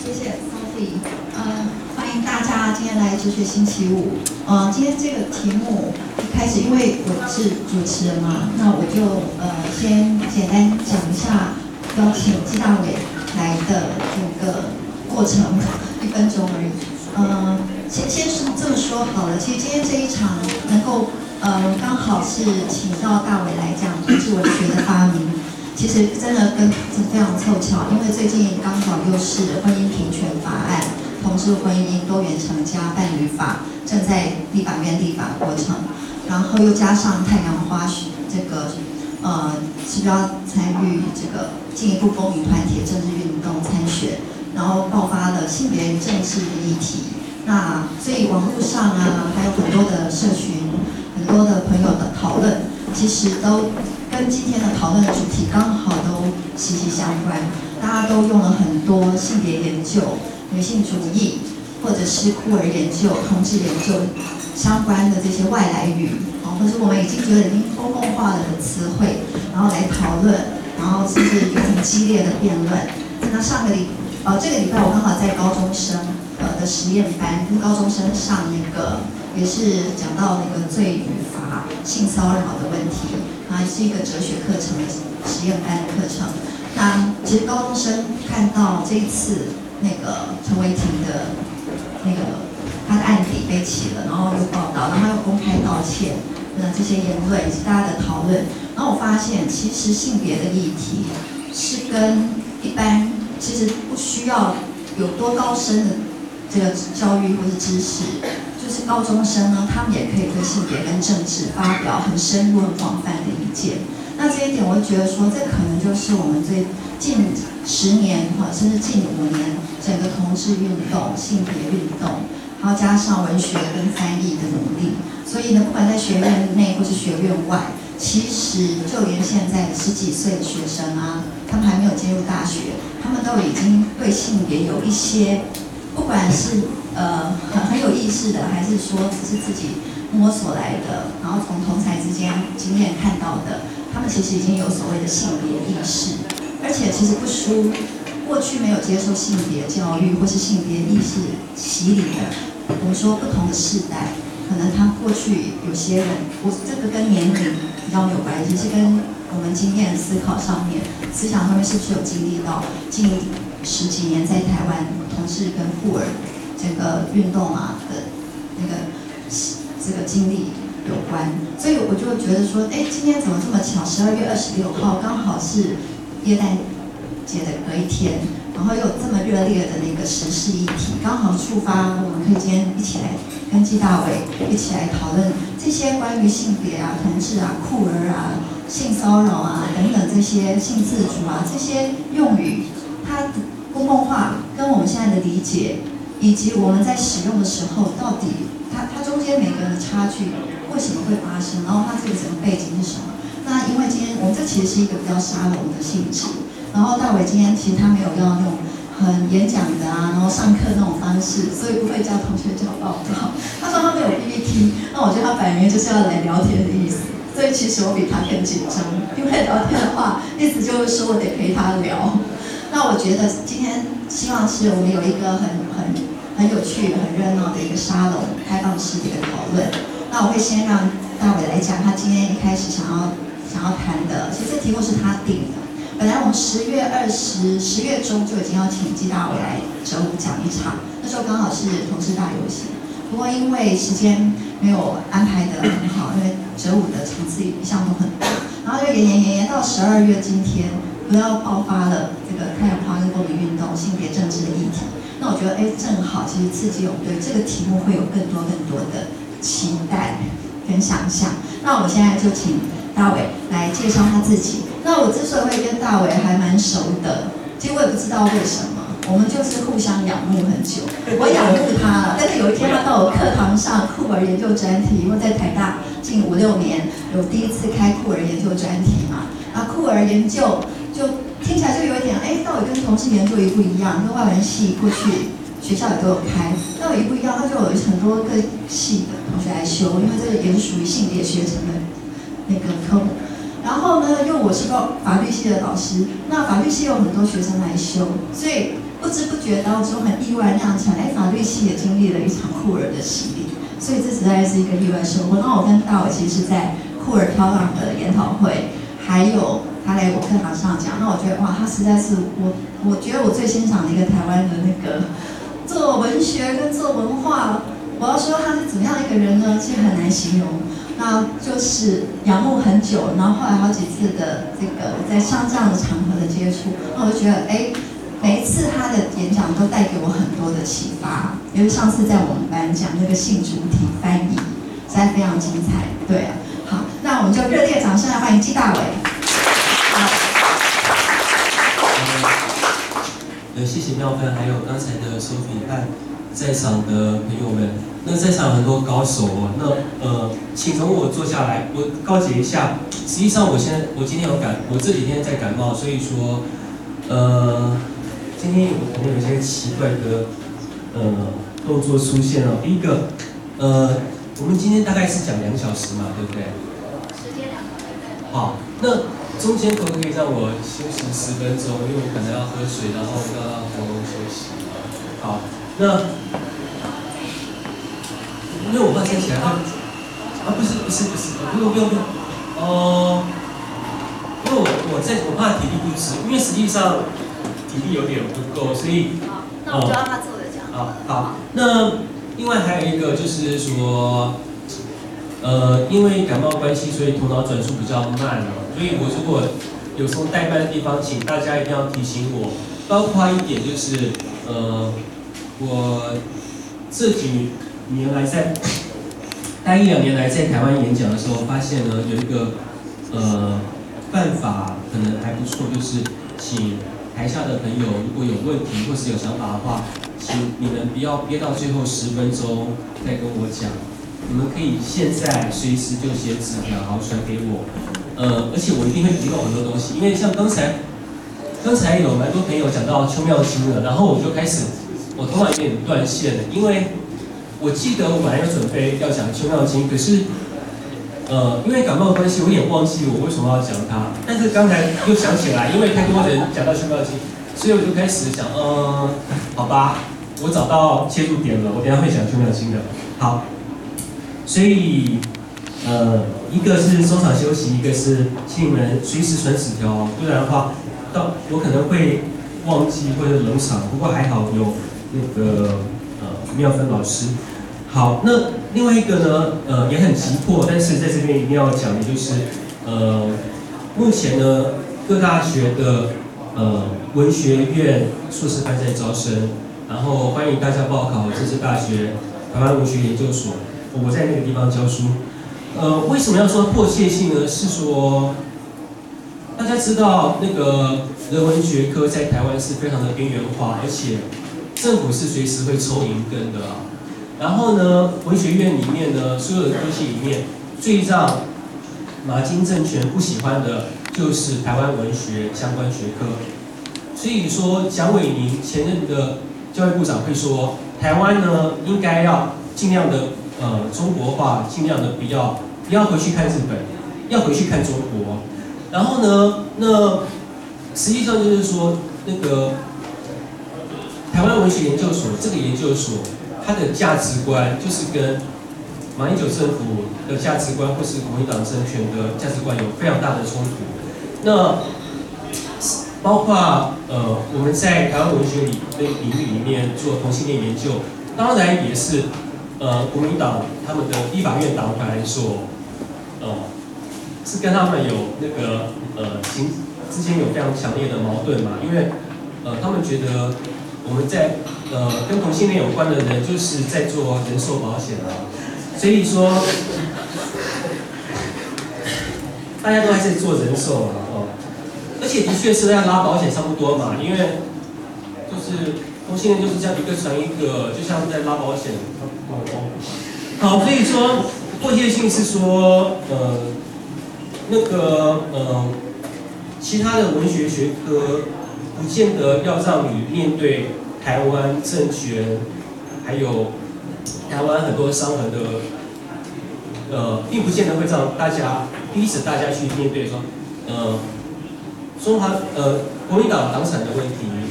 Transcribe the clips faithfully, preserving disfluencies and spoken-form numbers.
谢谢 Sophie， 呃，欢迎大家今天来哲学星期五。呃，今天这个题目一开始，因为我是主持人嘛，那我就呃先简单讲一下邀请纪大伟来的这个过程，一分钟而已。呃，先先是这么说好了，其实今天这一场能够呃刚好是请到大伟来讲同志文学的发明。其实真的跟非常凑巧，因为最近刚好又是婚姻平权法案、同志婚姻、多元成家伴侣法正在立法院立法过程，然后又加上太阳花这个呃是要参与这个进一步公民团体政治运动参选，然后爆发了性别政治的议题。那所以网络上啊，还有很多的社群、很多的朋友的讨论，其实都跟今天的讨论的主题刚好都息息相关，大家都用了很多性别研究、女性主义，或者是酷儿研究、同志研究相关的这些外来语，啊，或者我们已经觉得已经公共化了的词汇，然后来讨论，然后甚至有很激烈的辩论。那上个礼，呃，这个礼拜我刚好在高中生呃的实验班，跟高中生上那个也是讲到那个罪与罚、性骚扰的问题。啊，是一个哲学课程的实验班的课程。那其实高中生看到这一次那个陈为廷的那个他的案底被起了，然后又报道，然后又公开道歉，那这些言论以及大家的讨论，然后我发现其实性别的议题是跟一般其实不需要有多高深的这个教育或是知识。就是高中生呢，他们也可以对性别跟政治发表很深入、很广泛的意见。那这一点，我会觉得说，这可能就是我们最近十年哈，甚至近五年整个同志运动、性别运动，然后加上文学跟翻译的努力，所以呢，不管在学院内或是学院外，其实就连现在十几岁的学生啊，他们还没有进入大学，他们都已经对性别有一些，不管是呃，很很有意识的，还是说只是自己摸索来的，然后从同侪之间经验看到的，他们其实已经有所谓的性别意识，而且其实不输过去没有接受性别教育或是性别意识洗礼的，我们说不同的世代，可能他过去有些人，我这个跟年龄比较没有关系，是跟我们经验思考上面、思想上面是不是有经历到近十几年在台湾同志跟酷儿整个运动啊的那个这个经历有关，所以我就觉得说，哎，今天怎么这么巧？十二月二十六号刚好是耶诞节的隔一天，然后又有这么热烈的那个时事议题，刚好触发我们可以今天一起来跟纪大伟一起来讨论这些关于性别啊、同志啊、酷儿啊、性骚扰啊等等这些性自主啊这些用语，它的公共化跟我们现在的理解。以及我们在使用的时候，到底它它中间每个人的差距为什么会发生？然后它这个整个背景是什么？那因为今天我们这其实是一个比较沙龙的性质，然后大伟今天其实他没有要那种很演讲的啊，然后上课那种方式，所以不会叫同学交报告。他说他没有 P P T， 那我觉得他摆明就是要来聊天的意思。所以其实我比他更紧张，因为聊天的话，意思就是说我得陪他聊。那我觉得今天希望是我们有一个很很很有趣、很热闹的一个沙龙开放式的一个讨论。那我会先让大伟来讲他今天一开始想要想要谈的，其实这题目是他定的。本来我们十月二十十月中就已经要请纪大伟来哲武讲一场，那时候刚好是同志大游行。不过因为时间没有安排得很好，因为哲武的场次一向都很大，然后就延延延延到十二月今天。不要爆发了这个太阳花跟公民运动、性别政治的议题，那我觉得哎，正好其实刺激我们对这个题目会有更多更多的期待跟想象。那我现在就请大伟来介绍他自己。那我之所以会跟大伟还蛮熟的，其实我也不知道为什么，我们就是互相仰慕很久。我仰慕他了，但是有一天他到我课堂上酷儿研究专题，因为在台大近五六年有第一次开酷儿研究专题嘛，那酷儿研究。就听起来就有一点，哎，到底跟同志研究一不一样？跟外文系过去学校也都有开，到底一不一样？它就有很多个系的同学来修，因为这个也是属于性别学程的那个科目。然后呢，因为我是个法律系的老师，那法律系有很多学生来修，所以不知不觉当中很意外酿成，哎，法律系也经历了一场酷儿的洗礼，所以这实在是一个意外收获。那我跟大伟其实是在酷儿挑浪的研讨会，还有他来我课堂上讲，那我觉得哇，他实在是我，我觉得我最欣赏的一个台湾的那个做文学跟做文化。我要说他是怎么样一个人呢？其实很难形容。那就是仰慕很久，然后后来好几次的这个在像这样的场合的接触，那我就觉得，哎，每一次他的演讲都带给我很多的启发。因为上次在我们班讲那个性主体翻译，实在非常精彩。对啊，好，那我们就热烈掌声来欢迎纪大伟。好， 呃，谢谢妙芬，还有刚才的Sophie和在场的朋友们。那在场有很多高手哦，那呃，请容我坐下来，我告解一下。实际上，我现在我今天有感，我这几天在感冒，所以说，呃，今天我可能有一些奇怪的呃动作出现哦。第一个，呃，我们今天大概是讲两小时嘛，对不对？ 时间两小时。 好，那中间可不可以让我休息十分钟？因为我可能要喝水，然后要让喉咙休息。好，那。因为我怕站起来会，啊不是不是不是，不用不用不用，哦、呃，因为我我在我怕体力不支，因为实际上体力有点不够，所以， 好，那我就让他坐着讲。 好，好，那另外还有一个就是说，呃，因为感冒关系，所以头脑转速比较慢哦，所以我如果有时候代班的地方，请大家一定要提醒我，包括一点就是，呃，我这几年来在待一两年来在台湾演讲的时候，发现呢有一个呃办法可能还不错，就是请台下的朋友如果有问题或是有想法的话，请你们不要憋到最后十分钟再跟我讲，你们可以现在随时就写纸条，然后传给我，呃，而且我一定会提供很多东西，因为像刚才刚才有蛮多朋友讲到邱妙金了，然后我就开始我头脑有点断线了，因为我记得我本来有准备要讲邱妙金，可是，呃，因为感冒的关系，我有点忘记我为什么要讲它。但是刚才又想起来，因为太多人讲到邱妙金，所以我就开始想，呃，好吧，我找到切入点了，我等一下会讲邱妙金的。好，所以，呃，一个是中场休息，一个是请你们随时传纸条，不然的话，到我可能会忘记或者冷场。不过还好有那个呃妙芬老师。好，那另外一个呢，呃，也很急迫，但是在这边一定要讲的就是，呃，目前呢，各大学的呃文学院硕士班在招生，然后欢迎大家报考政治大学台湾文学研究所，我在那个地方教书。呃，为什么要说迫切性呢？是说，大家知道那个人文学科在台湾是非常的边缘化，而且政府是随时会抽银根的啊。然后呢，文学院里面呢，所有的科系里面，最让马金政权不喜欢的就是台湾文学相关学科。所以说，蒋纬宁前任的教育部长会说，台湾呢应该要尽量的呃中国化，尽量的不要不要回去看日本，要回去看中国。然后呢，那实际上就是说，那个台湾文学研究所这个研究所。它的价值观就是跟马英九政府的价值观或是国民党政权的价值观有非常大的冲突。那包括呃我们在台湾文学里的领域里面做同性恋研究，当然也是呃国民党他们的立法院党团所呃是跟他们有那个呃情之间有非常强烈的矛盾嘛，因为呃他们觉得我们在呃，跟同性恋有关的人就是在做人寿保险啊，所以说大家都还在做人寿啊，哦，而且的确是在拉保险差不多嘛，因为就是同性恋就是这样一个传一个，就像在拉保险。好，所以说迫切性是说，呃，那个呃，其他的文学学科不见得要让你面对。台湾政权，还有台湾很多伤痕的，呃，并不见得会让大家逼使大家去面对说，呃，中华呃国民党党产的问题，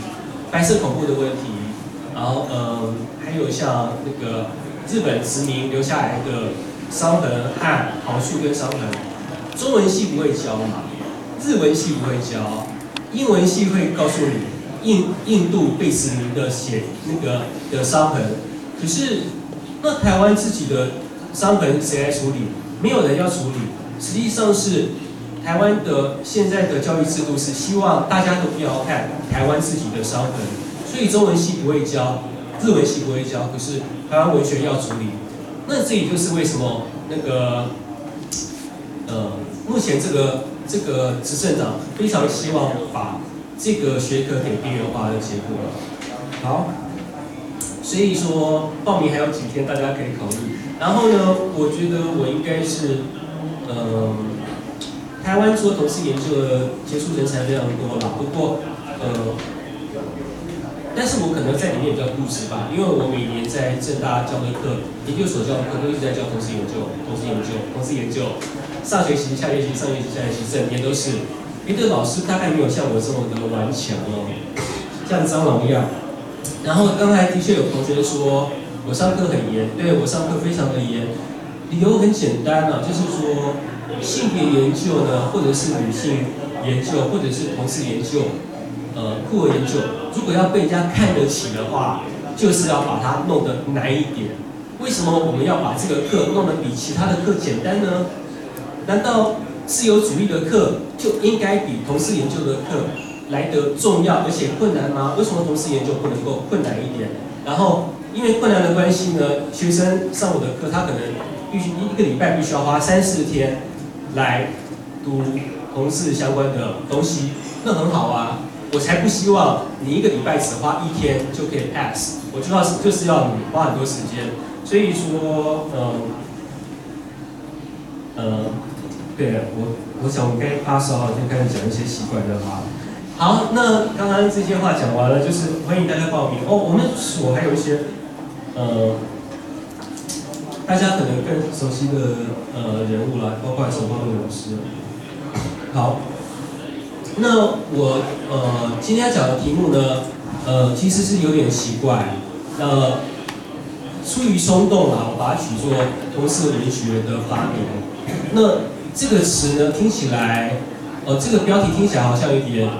白色恐怖的问题，然后呃还有像那个日本殖民留下来的伤痕和好处跟伤痕，中文系不会教嘛，日文系不会教，英文系会告诉你印印度被殖民的血那个的伤痕，可是那台湾自己的伤痕谁来处理？没有人要处理，实际上是台湾的现在的教育制度是希望大家都不要看台湾自己的伤痕，所以中文系不会教，日文系不会教，可是台湾文学要处理。那这也就是为什么那个呃目前这个这个执政党非常希望把这个学科给边缘化的结果了。好，所以说报名还有几天，大家可以考虑。然后呢，我觉得我应该是呃。台湾做同志研究的杰出人才非常多啦，不过呃，但是我可能在里面比较固执吧，因为我每年在政大教的课，研究所教的课都一直在教同志研究、同志研究、同志研究，上学期、下学期、上学期、下学期，整年都是。别的老师大概没有像我这么的顽强哦，像蟑螂一样。然后刚才的确有同学说我上课很严，对我上课非常的严，理由很简单啊，就是说。性别研究呢，或者是女性研究，或者是同志研究，呃，酷儿研究，如果要被人家看得起的话，就是要把它弄得难一点。为什么我们要把这个课弄得比其他的课简单呢？难道自由主义的课就应该比同志研究的课来得重要而且困难吗？为什么同志研究不能够困难一点？然后因为困难的关系呢，学生上我的课，他可能必须一个礼拜必须要花三四天。来读同志相关的东西，那很好啊！我才不希望你一个礼拜只花一天就可以 pass， 我就要就是要你花很多时间。所以说，嗯，呃，对了，我我想我应该发烧了，就开始讲一些奇怪的话。好，那刚刚这些话讲完了，就是欢迎大家报名哦。我们所还有一些，呃。大家可能更熟悉的呃人物啦，包括陈光伟老师。好，那我呃今天要讲的题目呢，呃其实是有点奇怪，呃出于冲动啦，我把它取作同志文学的发明。那这个词呢，听起来，呃这个标题听起来好像有点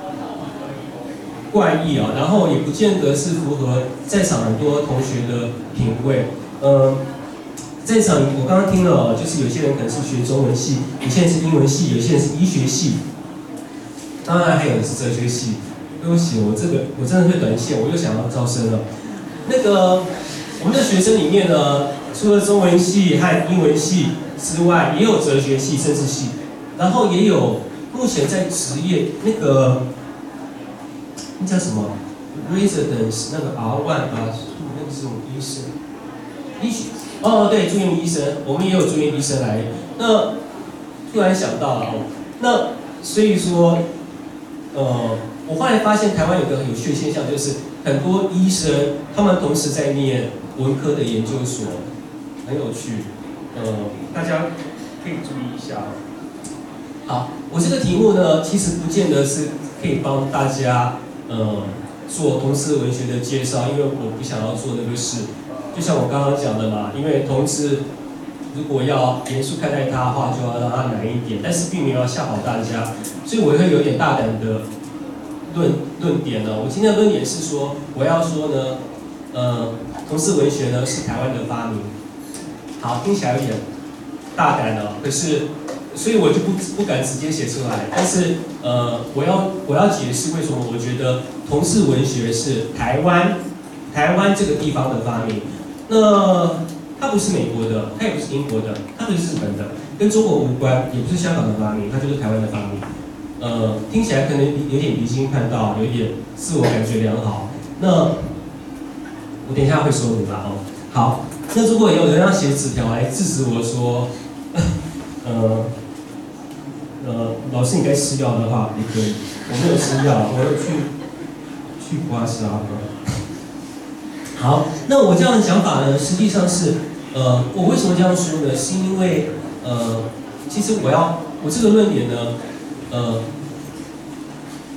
怪异啊，然后也不见得是符合在场很多同学的品味，呃。在场我刚刚听了，就是有些人可能是学中文系，有些人是英文系，有些人是医学系，当然还有人是哲学系。对不起，我这个我真的会短线，我又想要招生了。那个我们的学生里面呢，除了中文系和英文系之外，也有哲学系、政治系，然后也有目前在职业那个那叫什么 residence 那个 R 一 啊，那个是什么医生，医学。哦，对，住院医生，我们也有住院医生来。那突然想到了，那所以说，呃，我后来发现台湾有个很有趣的现象，就是很多医生他们同时在念文科的研究所，很有趣。呃，大家可以注意一下。好，我这个题目呢，其实不见得是可以帮大家呃做同志文学的介绍，因为我不想要做那个事。就像我刚刚讲的嘛，因为同志如果要严肃看待它的话，就要让它难一点，但是并没有要吓跑大家，所以我会有点大胆的论论点呢。我今天的论点是说，我要说呢，呃，同志文学呢是台湾的发明。好，听起来有点大胆了，可是，所以我就不不敢直接写出来。但是，呃，我要我要解释为什么我觉得同志文学是台湾台湾这个地方的发明。那它不是美国的，它也不是英国的，它不是日本的，跟中国无关，也不是香港的发明，它就是台湾的发明。呃，听起来可能有点离经叛道，有点自我感觉良好。那我等一下会说明吧，哦。好，那如果有人要写纸条来制止我说，呃呃，老师你该吃药的话，也可以。我没有吃药，我有去去刮痧。好，那我这样的想法呢，实际上是，呃，我为什么这样说呢？是因为，呃，其实我要我这个论点呢，呃，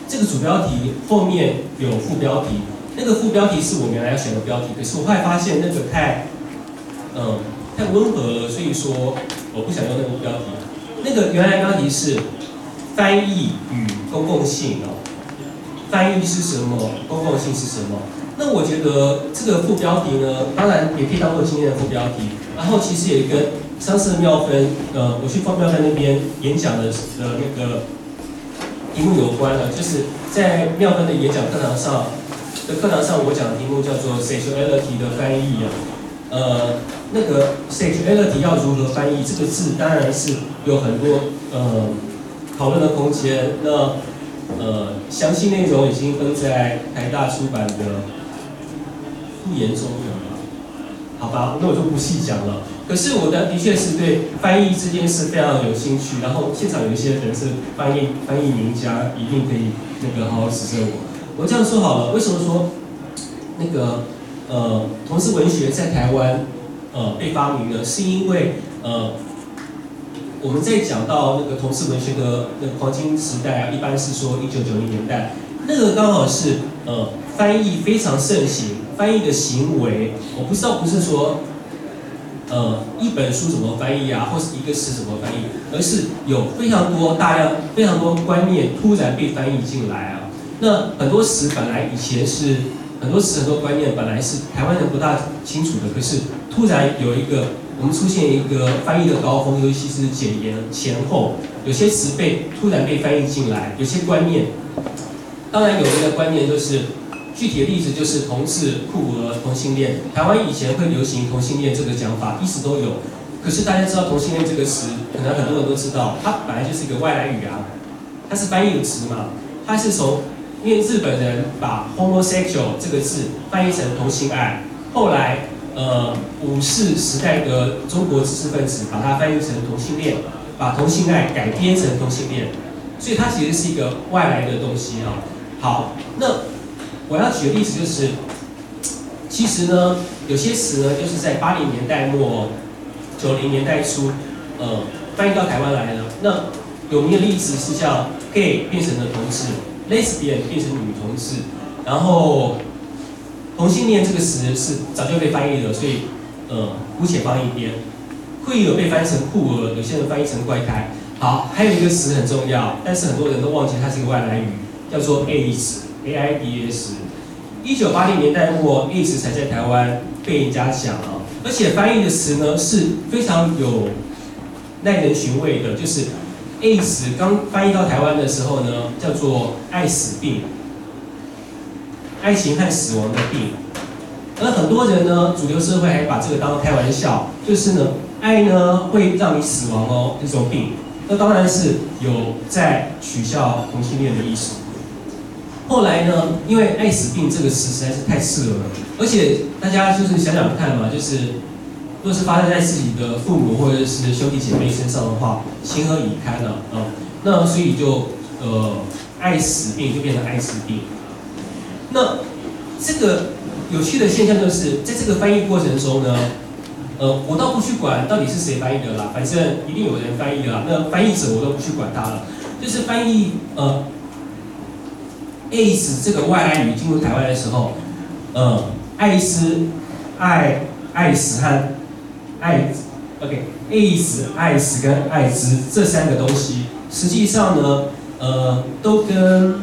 这个主标题后面有副标题，那个副标题是我原来要选的标题，可是我后来发现那个太，嗯，太温和了，所以说我不想用那个标题。那个原来标题是翻译与公共性哦，翻译是什么？公共性是什么？那我觉得这个副标题呢，当然也可以当做今天的副标题，然后其实也跟上次的妙芬，呃，我去放妙芬那边演讲的的那个题目有关了，就是在妙芬的演讲课堂上的课堂上，我讲的题目叫做 sexuality 的翻译啊，呃，那个 sexuality 要如何翻译这个字，当然是有很多呃讨论的空间。那呃，详细内容已经登在台大出版的不言中有了，好吧，那我就不细讲了。可是我的的确是对翻译这件事非常有兴趣，然后现场有一些人是翻译翻译名家，一定可以那个好好指正我。我这样说好了，为什么说那个呃同志文学在台湾呃被发明呢？是因为呃我们在讲到那个同志文学的那个黄金时代啊，一般是说一九九零年代，那个刚好是呃翻译非常盛行，翻译的行为，我不知道不是说。呃，一本书怎么翻译啊，或是一个词怎么翻译，而是有非常多大量、非常多观念突然被翻译进来啊。那很多词本来以前是很多词、很多观念本来是台湾人不大清楚的，可是突然有一个我们出现一个翻译的高峰，尤其是解严前后，有些词被突然被翻译进来，有些观念，当然有一个观念就是。具体的例子就是同志、酷儿、同性恋。台湾以前会流行同性恋这个讲法，一直都有。可是大家知道同性恋这个词，可能很多人都知道，它本来就是一个外来语啊，它是翻译的词嘛。它是从因为日本人把 homosexual 这个字翻译成同性爱，后来呃五四时代的中国知识分子把它翻译成同性恋，把同性爱改编成同性恋，所以它其实是一个外来的东西啊。好，那。我要举的例子就是，其实呢，有些词呢，就是在八零年代末、九零年代初，呃，翻译到台湾来了。那有名的例子是像 gay 变成了同志 ，lesbian 变成女同志，然后同性恋这个词是早就被翻译了，所以呃，姑且放一边。queer 被翻译成酷儿，有些人翻译成怪胎。好，还有一个词很重要，但是很多人都忘记它是一个外来语，叫做 AIDS。A I D S， 一九八零年代末 ，AIDS 才在台湾被人家讲啊，而且翻译的词呢是非常有耐人寻味的，就是 AIDS 刚翻译到台湾的时候呢，叫做爱死病，爱情和死亡的病，而很多人呢，主流社会还把这个当开玩笑，就是呢，爱呢会让你死亡哦，这种病，那当然是有在取笑同性恋的意思。后来呢，因为爱死病这个词实在是太刺耳了，而且大家就是想想看嘛，就是若是发生在自己的父母或者是兄弟姐妹身上的话，情何以堪呢？啊、嗯，那所以就呃，爱死病就变成爱死病。那这个有趣的现象就是在这个翻译过程中呢，呃，我倒不去管到底是谁翻译的啦，反正一定有人翻译啦，那翻译者我都不去管他了，就是翻译呃。AIDS 这个外来语进入台湾的时候，呃，艾滋、爱、爱死和爱 ，OK，AIDS、爱死跟艾滋这三个东西，实际上呢，呃，都跟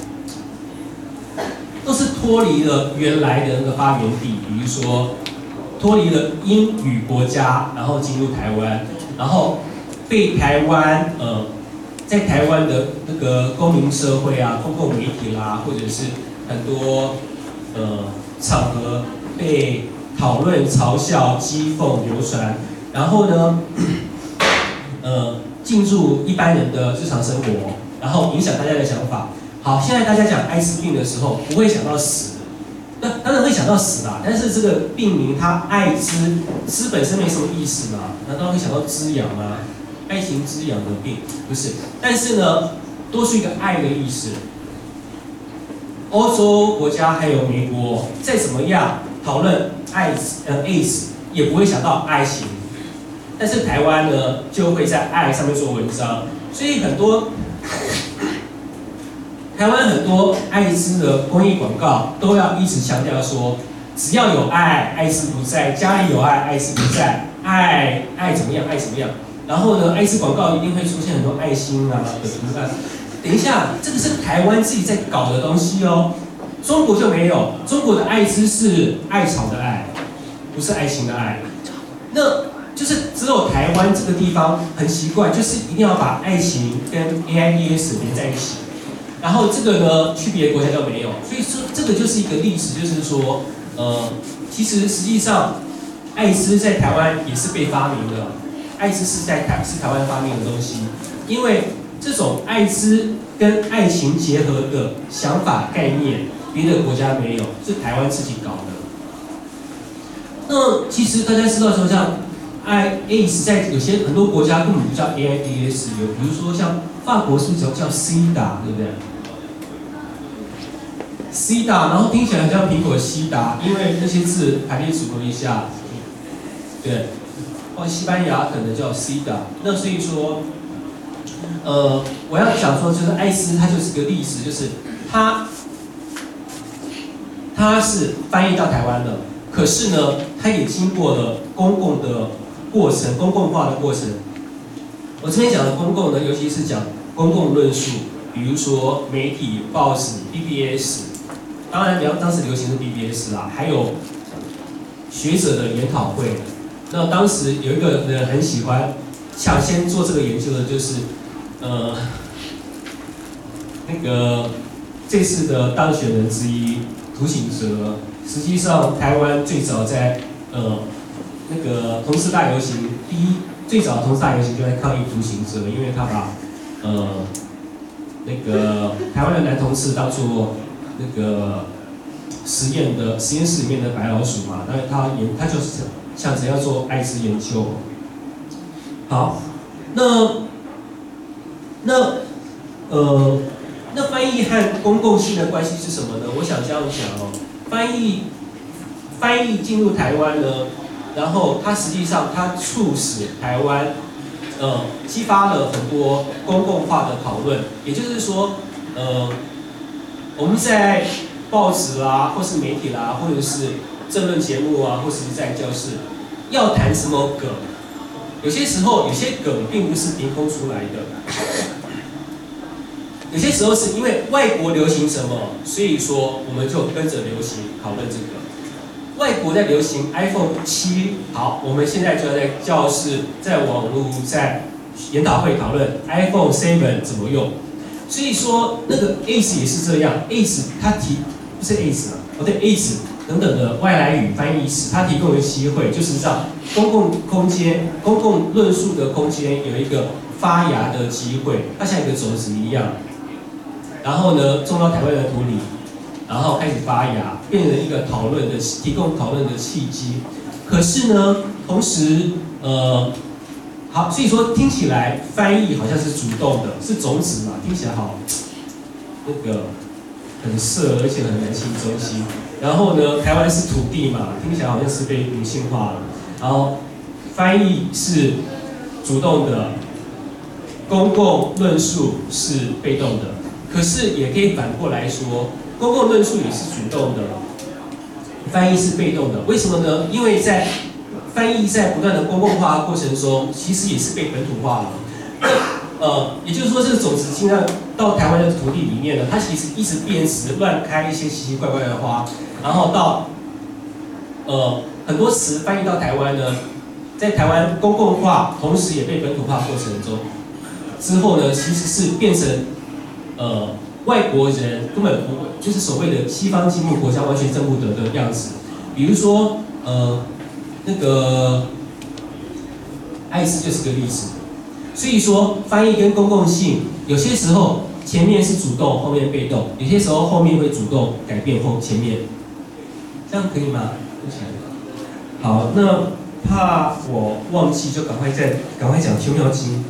都是脱离了原来的那个发源地，比如说脱离了英语国家，然后进入台湾，然后被台湾呃。在台湾的那个公民社会啊、公共媒体啦，或者是很多呃场合被讨论、嘲笑、讥讽、流传，然后呢，呃，进入一般人的日常生活，然后影响大家的想法。好，现在大家讲艾滋病的时候，不会想到死，那当然会想到死啦。但是这个病名它艾滋，滋本身没什么意思嘛，难道会想到滋养吗？爱情滋养的病不是，但是呢，多出一个爱的意思。欧洲国家还有美国，再怎么样讨论爱呃 AIDS 也不会想到爱情，但是台湾呢就会在爱上面做文章，所以很多台湾很多艾滋的公益广告都要一直强调说，只要有爱，艾滋不在；家里有爱，艾滋不在。爱爱怎么样？爱怎么样？然后呢，艾滋广告一定会出现很多爱心啊的图案。等一下，这个是台湾自己在搞的东西哦，中国就没有。中国的艾滋是艾草的艾，不是爱心的爱。那就是只有台湾这个地方很奇怪，就是一定要把爱情跟 AIDS 连在一起。然后这个呢，去别的国家都没有。所以说，这个就是一个历史，就是说，呃，其实实际上，艾滋在台湾也是被发明的。艾滋是在台是台湾发明的东西，因为这种艾滋跟爱情结合的想法概念，别的国家没有，是台湾自己搞的。那其实大家知道说，像 AIDS 在有些很多国家根本不叫 AIDS， 有比如说像法国是不是叫 C 打，对不对 ？C 打，然后听起来很像苹果西达，因为那些字排列组合一下，对。或西班牙可能叫 C 打，那所以说，呃，我要讲说，就是艾滋它就是个历史，就是它它是翻译到台湾的，可是呢，它也经过了公共的过程，公共化的过程。我这边讲的公共呢，尤其是讲公共论述，比如说媒体、报纸、B B S， 当然当时流行的 B B S 啦，还有学者的研讨会。那当时有一个人很喜欢抢先做这个研究的，就是呃那个这次的当选人之一涂醒哲。实际上，台湾最早在呃那个同志大游行，第一最早同志大游行就在抗议涂醒哲，因为他把呃那个台湾的男同志当作那个实验的实验室里面的白老鼠嘛，那他研他就是想着要做艾滋研究。好，那那呃那翻译和公共性的关系是什么呢？我想这样讲哦，翻译翻译进入台湾呢，然后它实际上它促使台湾呃激发了很多公共化的讨论，也就是说呃我们在报纸啦，或是媒体啦，或者是政论节目啊，或者是在教室，要谈什么梗，有些时候有些梗并不是凭空出来的，有些时候是因为外国流行什么，所以说我们就跟着流行讨论这个。外国在流行 iPhone 七，好，我们现在就要在教室、在网络、在研讨会讨论 iPhone 七怎么用。所以说那个 AIDS 也是这样 ，AIDS 它提不是 AIDS 啊，哦对 AIDS 等等的外来语翻译词，它提供的机会就是让公共空间、公共论述的空间有一个发芽的机会，它像一个种子一样，然后呢种到台湾的土里，然后开始发芽，变成一个讨论的提供讨论的契机。可是呢，同时呃。好，所以说听起来翻译好像是主动的，是种子嘛，听起来好那个很色，而且很男性中心。然后呢，台湾是土地嘛，听起来好像是被女性化了。然后翻译是主动的，公共论述是被动的。可是也可以反过来说，公共论述也是主动的，翻译是被动的。为什么呢？因为在翻译在不断的公共化的过程中，其实也是被本土化了。呃，也就是说，这个种子进到到台湾的土地里面呢，它其实一直变质，乱开一些奇奇怪怪的花，然后到呃很多词翻译到台湾呢，在台湾公共化，同时也被本土化过程中，之后呢，其实是变成呃外国人根本不就是所谓的西方进步国家完全认不得的样子，比如说呃。那个艾滋就是个例子，所以说翻译跟公共性，有些时候前面是主动，后面被动；有些时候后面会主动改变后前面，这样可以吗？好，那怕我忘记，就赶快再赶快讲《秋妙经》。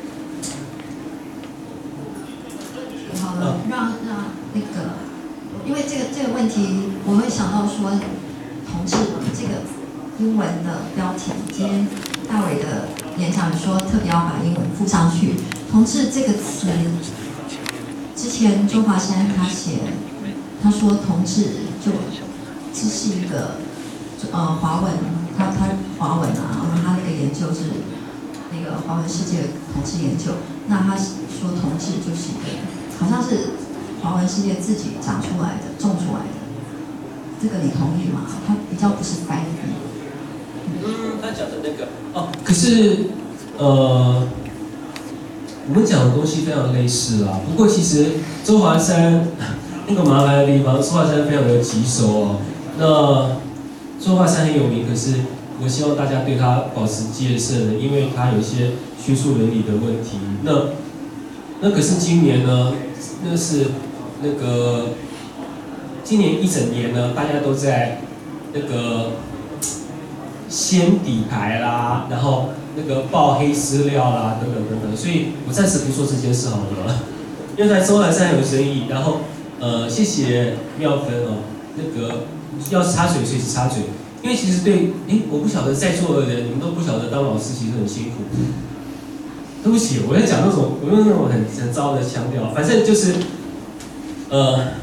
好了，让让那个，因为这个这个问题，我会想到说，同志这个。英文的标题，今天大伟的演讲说特别要把英文附上去。同志这个词， 之前周华山他写，他说同志就这是一个呃华文，他他华文啊，然后他那个研究是那个华文世界同志研究，那他说同志就是一个好像是华文世界自己长出来的、种出来的，这个你同意吗？他比较不是翻译。 嗯，他讲的那个哦，可是呃。我们讲的东西非常类似啊，不过其实周华山那个麻烦的地方，周华山非常的棘手哦。那周华山很有名，可是我希望大家对他保持戒慎，因为他有一些学术伦理的问题。那那可是今年呢，那是那个今年一整年呢，大家都在那个掀底牌啦，然后那个爆黑资料啦，等等等等，所以我暂时不做这件事好了，因为在周兰山有争议。然后呃，谢谢妙芬哦，那个要插嘴随时插嘴，因为其实对，哎，我不晓得在座的人，你们都不晓得当老师其实很辛苦。对不起，我在讲那种我用那种很很糟的腔调，反正就是呃。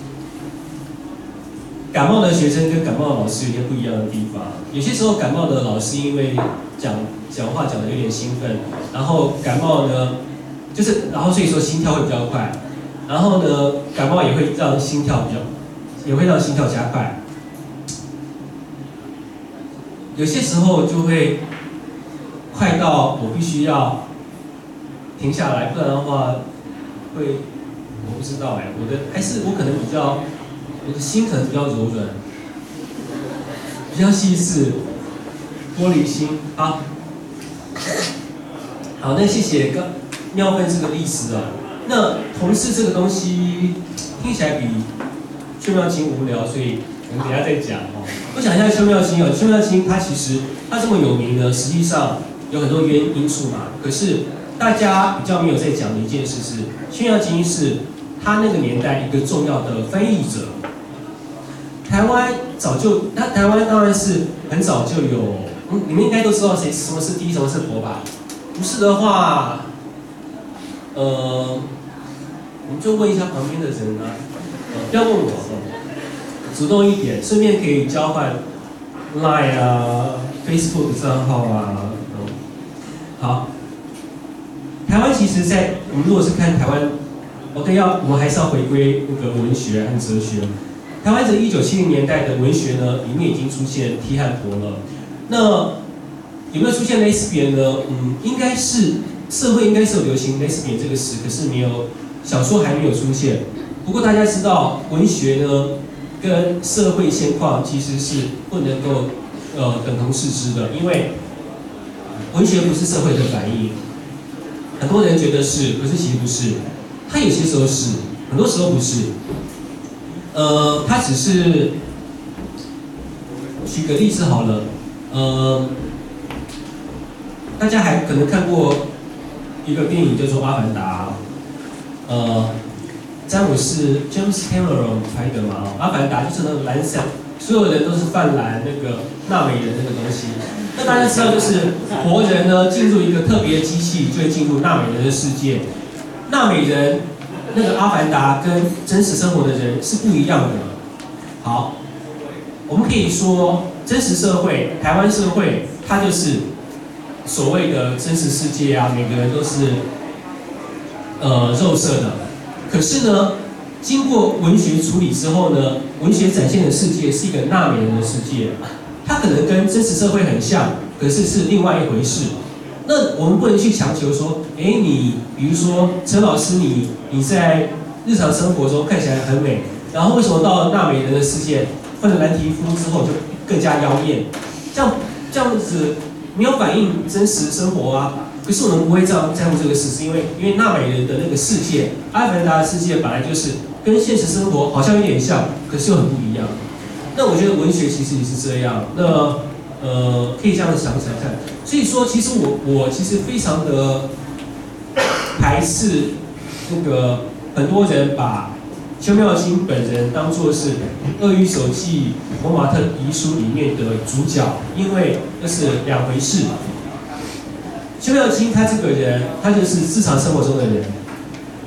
感冒的学生跟感冒的老师有些不一样的地方。有些时候感冒的老师因为讲讲话讲得有点兴奋，然后感冒呢，就是然后所以说心跳会比较快，然后呢感冒也会让心跳比较，也会让心跳加快。有些时候就会快到我必须要停下来，不然的话会我不知道哎，我的还是我可能比较。我的心可能比较柔软，比较细致，玻璃心。好，好，那谢谢刚妙芬这个例子啊。那同事这个东西听起来比邱妙清无聊，所以我们等一下再讲哦。我讲一下邱妙清啊，邱妙清他其实他这么有名呢，实际上有很多原因素嘛。可是大家比较没有在讲的一件事是，邱妙清是他那个年代一个重要的翻译者。台湾早就，那台湾当然是很早就有，嗯，你们应该都知道谁什么是第，什么是佛吧？不是的话，呃，我们就问一下旁边的人啊，呃，不要问我，主动一点，顺便可以交换 Line 啊、Facebook 账号啊，嗯，好。台湾其实在，我们如果是看台湾 ，OK， 要我们还是要回归那个文学和哲学。台湾在一九七零年代的文学呢，里面已经出现 T 和婆了。那有没有出现 lesbian 呢？嗯，应该是社会应该是有流行 lesbian 这个词，可是没有小说还没有出现。不过大家知道，文学呢跟社会现况其实是不能够呃等同视之的，因为文学不是社会的反应。很多人觉得是，可是其实不是。它有些时候是，很多时候不是。呃，它只是举个例子好了，呃，大家还可能看过一个电影叫做《阿凡达》，呃，詹姆斯 James Cameron 拍的嘛，《阿凡达》就是那个蓝闪，所有人都是泛蓝那个纳美人那个东西。那大家知道，就是活人呢进入一个特别的机器，就会进入纳美人的世界。纳美人。那个阿凡达跟真实生活的人是不一样的。好，我们可以说真实社会，台湾社会，它就是所谓的真实世界啊，每个人都是呃肉色的。可是呢，经过文学处理之后呢，文学展现的世界是一个纳美人的世界，它可能跟真实社会很像，可是是另外一回事。那我们不能去强求说，哎，你比如说陈老师你，你你在日常生活中看起来很美，然后为什么到了纳美人的世界换了蓝皮肤之后就更加妖艳？这样这样子没有反映真实生活啊。可是我们不会这样在乎这个事，是因为因为纳美人的那个世界，阿凡达的世界本来就是跟现实生活好像有点像，可是又很不一样。那我觉得文学其实也是这样。那呃，可以这样想想看。所以说，其实我我其实非常的排斥那个很多人把邱妙清本人当作是《鳄鱼手记》《蒙马特遗书》里面的主角，因为那是两回事。邱妙清他这个人，他就是日常生活中的人。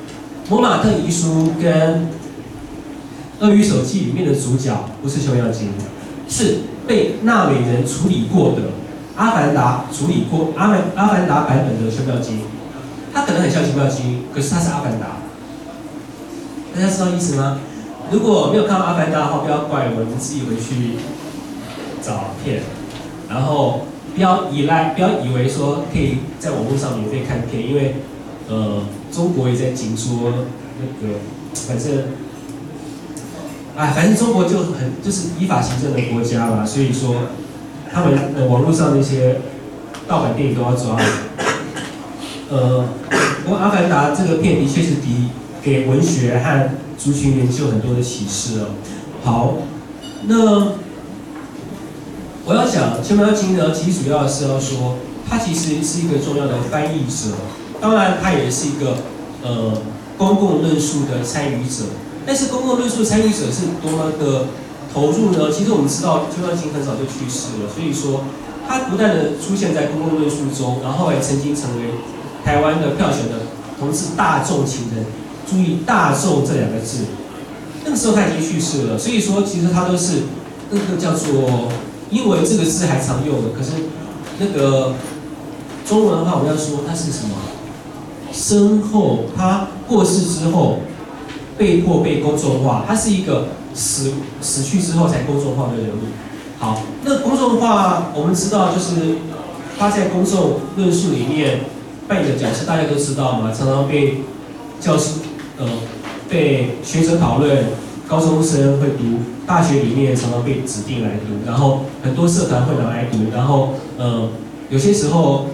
《魔马特遗书》跟《鳄鱼手记》里面的主角不是修妙金，是被纳美人处理过的《阿凡达》处理过阿凡阿凡达版本的修妙金。它可能很像修妙金，可是它是阿凡达。大家知道意思吗？如果没有看到《阿凡达》的话，不要怪我，你们自己回去找片，然后不要依赖，不要以为说可以在网络上免费看片，因为呃，中国也在紧说那个，反正，哎，反正中国就很就是依法行政的国家嘛，所以说他们呃网络上那些盗版电影都要抓。呃，不过《阿凡达》这个片的确是比给文学和族群研究很多的启示哦。好，那我要讲修妙金呢，其实主要是要说，他其实是一个重要的翻译者，当然他也是一个呃公共论述的参与者。但是公共论述参与者是多么的投入呢？其实我们知道修妙金很早就去世了，所以说他不断的出现在公共论述中，然后也曾经成为台湾的票选的同志大众情人。注意“大众”这两个字，那个时候他已经去世了，所以说其实他都是那个叫做英文这个字还常用的，可是那个中文的话，我们要说他是什么？身后，他过世之后被迫被公众化，他是一个死死去之后才公众化的人物。好，那公众化我们知道就是他在公众论述里面扮演的角色，大家都知道嘛，常常被教师。呃，被学者讨论，高中生会读，大学里面常常被指定来读，然后很多社团会拿来读，然后呃，有些时候，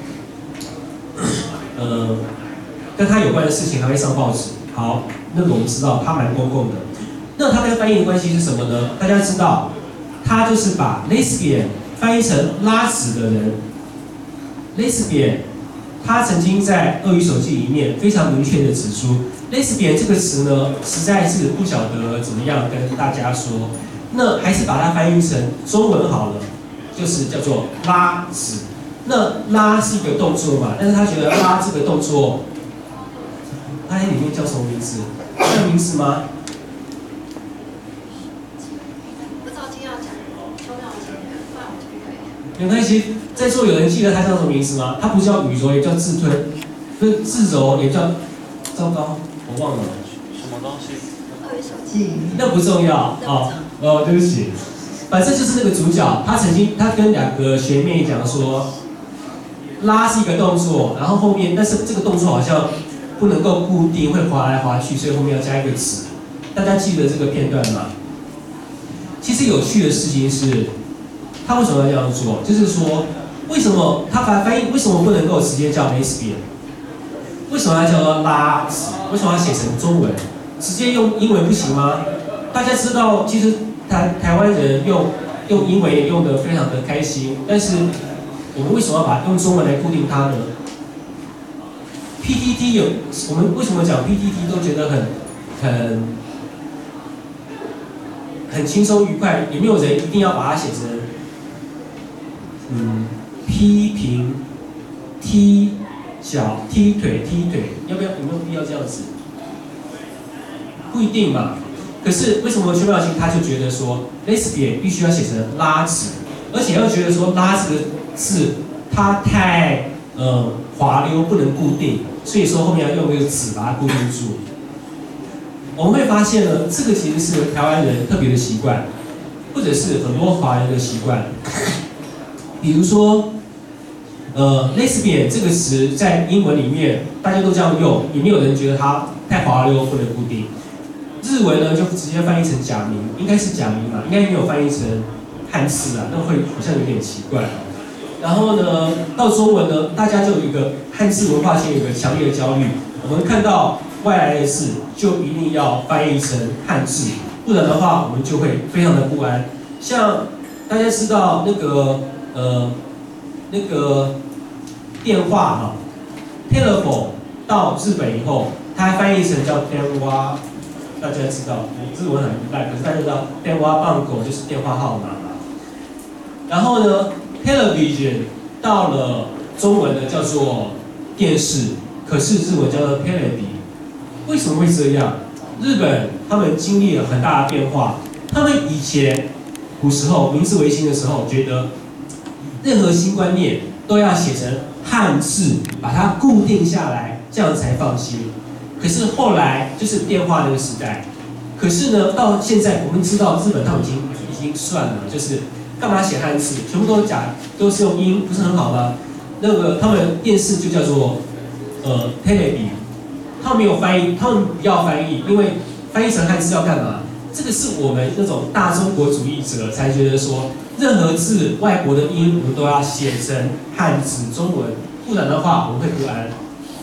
呃，跟他有关的事情还会上报纸。好，那个我们知道他蛮公共的。那他跟翻译的关系是什么呢？大家知道，他就是把 lesbian 翻译成拉子的人。lesbian， 他曾经在《鳄鱼手记》里面非常明确的指出。lesbian 这个词呢，实在是不晓得怎么样跟大家说，那还是把它翻译成中文好了，就是叫做拉子。那拉是一个动作嘛，但是他觉得拉这个动作，它在里面叫什么名字？叫名词吗？ 不知道今天要讲修妙金，不然我就不会。 没关系，在座有人记得它叫什么名字吗？它不叫宇柔，也叫自推，不是自柔，也叫糟糕。我忘了什么东西？ 鳄鱼手记。 那不重要啊，哦，对不起，反正就是那个主角，他曾经他跟两个学妹讲说，拉是一个动作，然后后面但是这个动作好像不能够固定，会滑来滑去，所以后面要加一个子。大家记得这个片段吗？其实有趣的事情是，他为什么要这样做？就是说，为什么他把翻译为什么不能够直接叫 lesbian？为什么要叫做拉子？为什么要写成中文？直接用英文不行吗？大家知道，其实台台湾人用用英文也用得非常的开心，但是我们为什么要把用中文来固定它呢 ？P T T 有我们为什么讲 P T T 都觉得很很很轻松愉快？有没有人一定要把它写成嗯批评 T？脚踢腿踢腿，要不要有没有必要这样子？不一定嘛。可是为什么邱妙金他就觉得说 lesbian 必须要写成拉子，而且要觉得说拉这个字它太呃滑溜不能固定，所以说后面要用一个子把它固定住。我们会发现呢，这个其实是台湾人特别的习惯，或者是很多华人的习惯，比如说。呃 ，lesbian 这个词在英文里面大家都这样用，也没有人觉得它太滑溜不能固定。日文呢就直接翻译成假名，应该是假名嘛，应该没有翻译成汉字啊，那会好像有点奇怪。然后呢，到中文呢，大家就有一个汉字文化圈有一个强烈的焦虑，我们看到外来的字就一定要翻译成汉字，不然的话我们就会非常的不安。像大家知道那个呃。那个电话哈 ，telephone 到日本以后，它翻译成叫电话，大家知道，日文很烂，可是大家知道电话棒狗就是电话号码嘛。然后呢 ，television 到了中文呢叫做电视，可是日文叫做 television。 为什么会这样？日本他们经历了很大的变化，他们以前古时候明治维新的时候，觉得任何新观念都要写成汉字，把它固定下来，这样才放心。可是后来就是电话那个时代，可是呢，到现在我们知道日本他们已经已经算了，就是干嘛写汉字，全部都假，都是用音，不是很好吗？那个他们电视就叫做呃 television， 他们没有翻译，他们不要翻译，因为翻译成汉字要干嘛？这个是我们那种大中国主义者才觉得说，任何字外国的音我们都要写成汉字中文，不然的话我们会不安。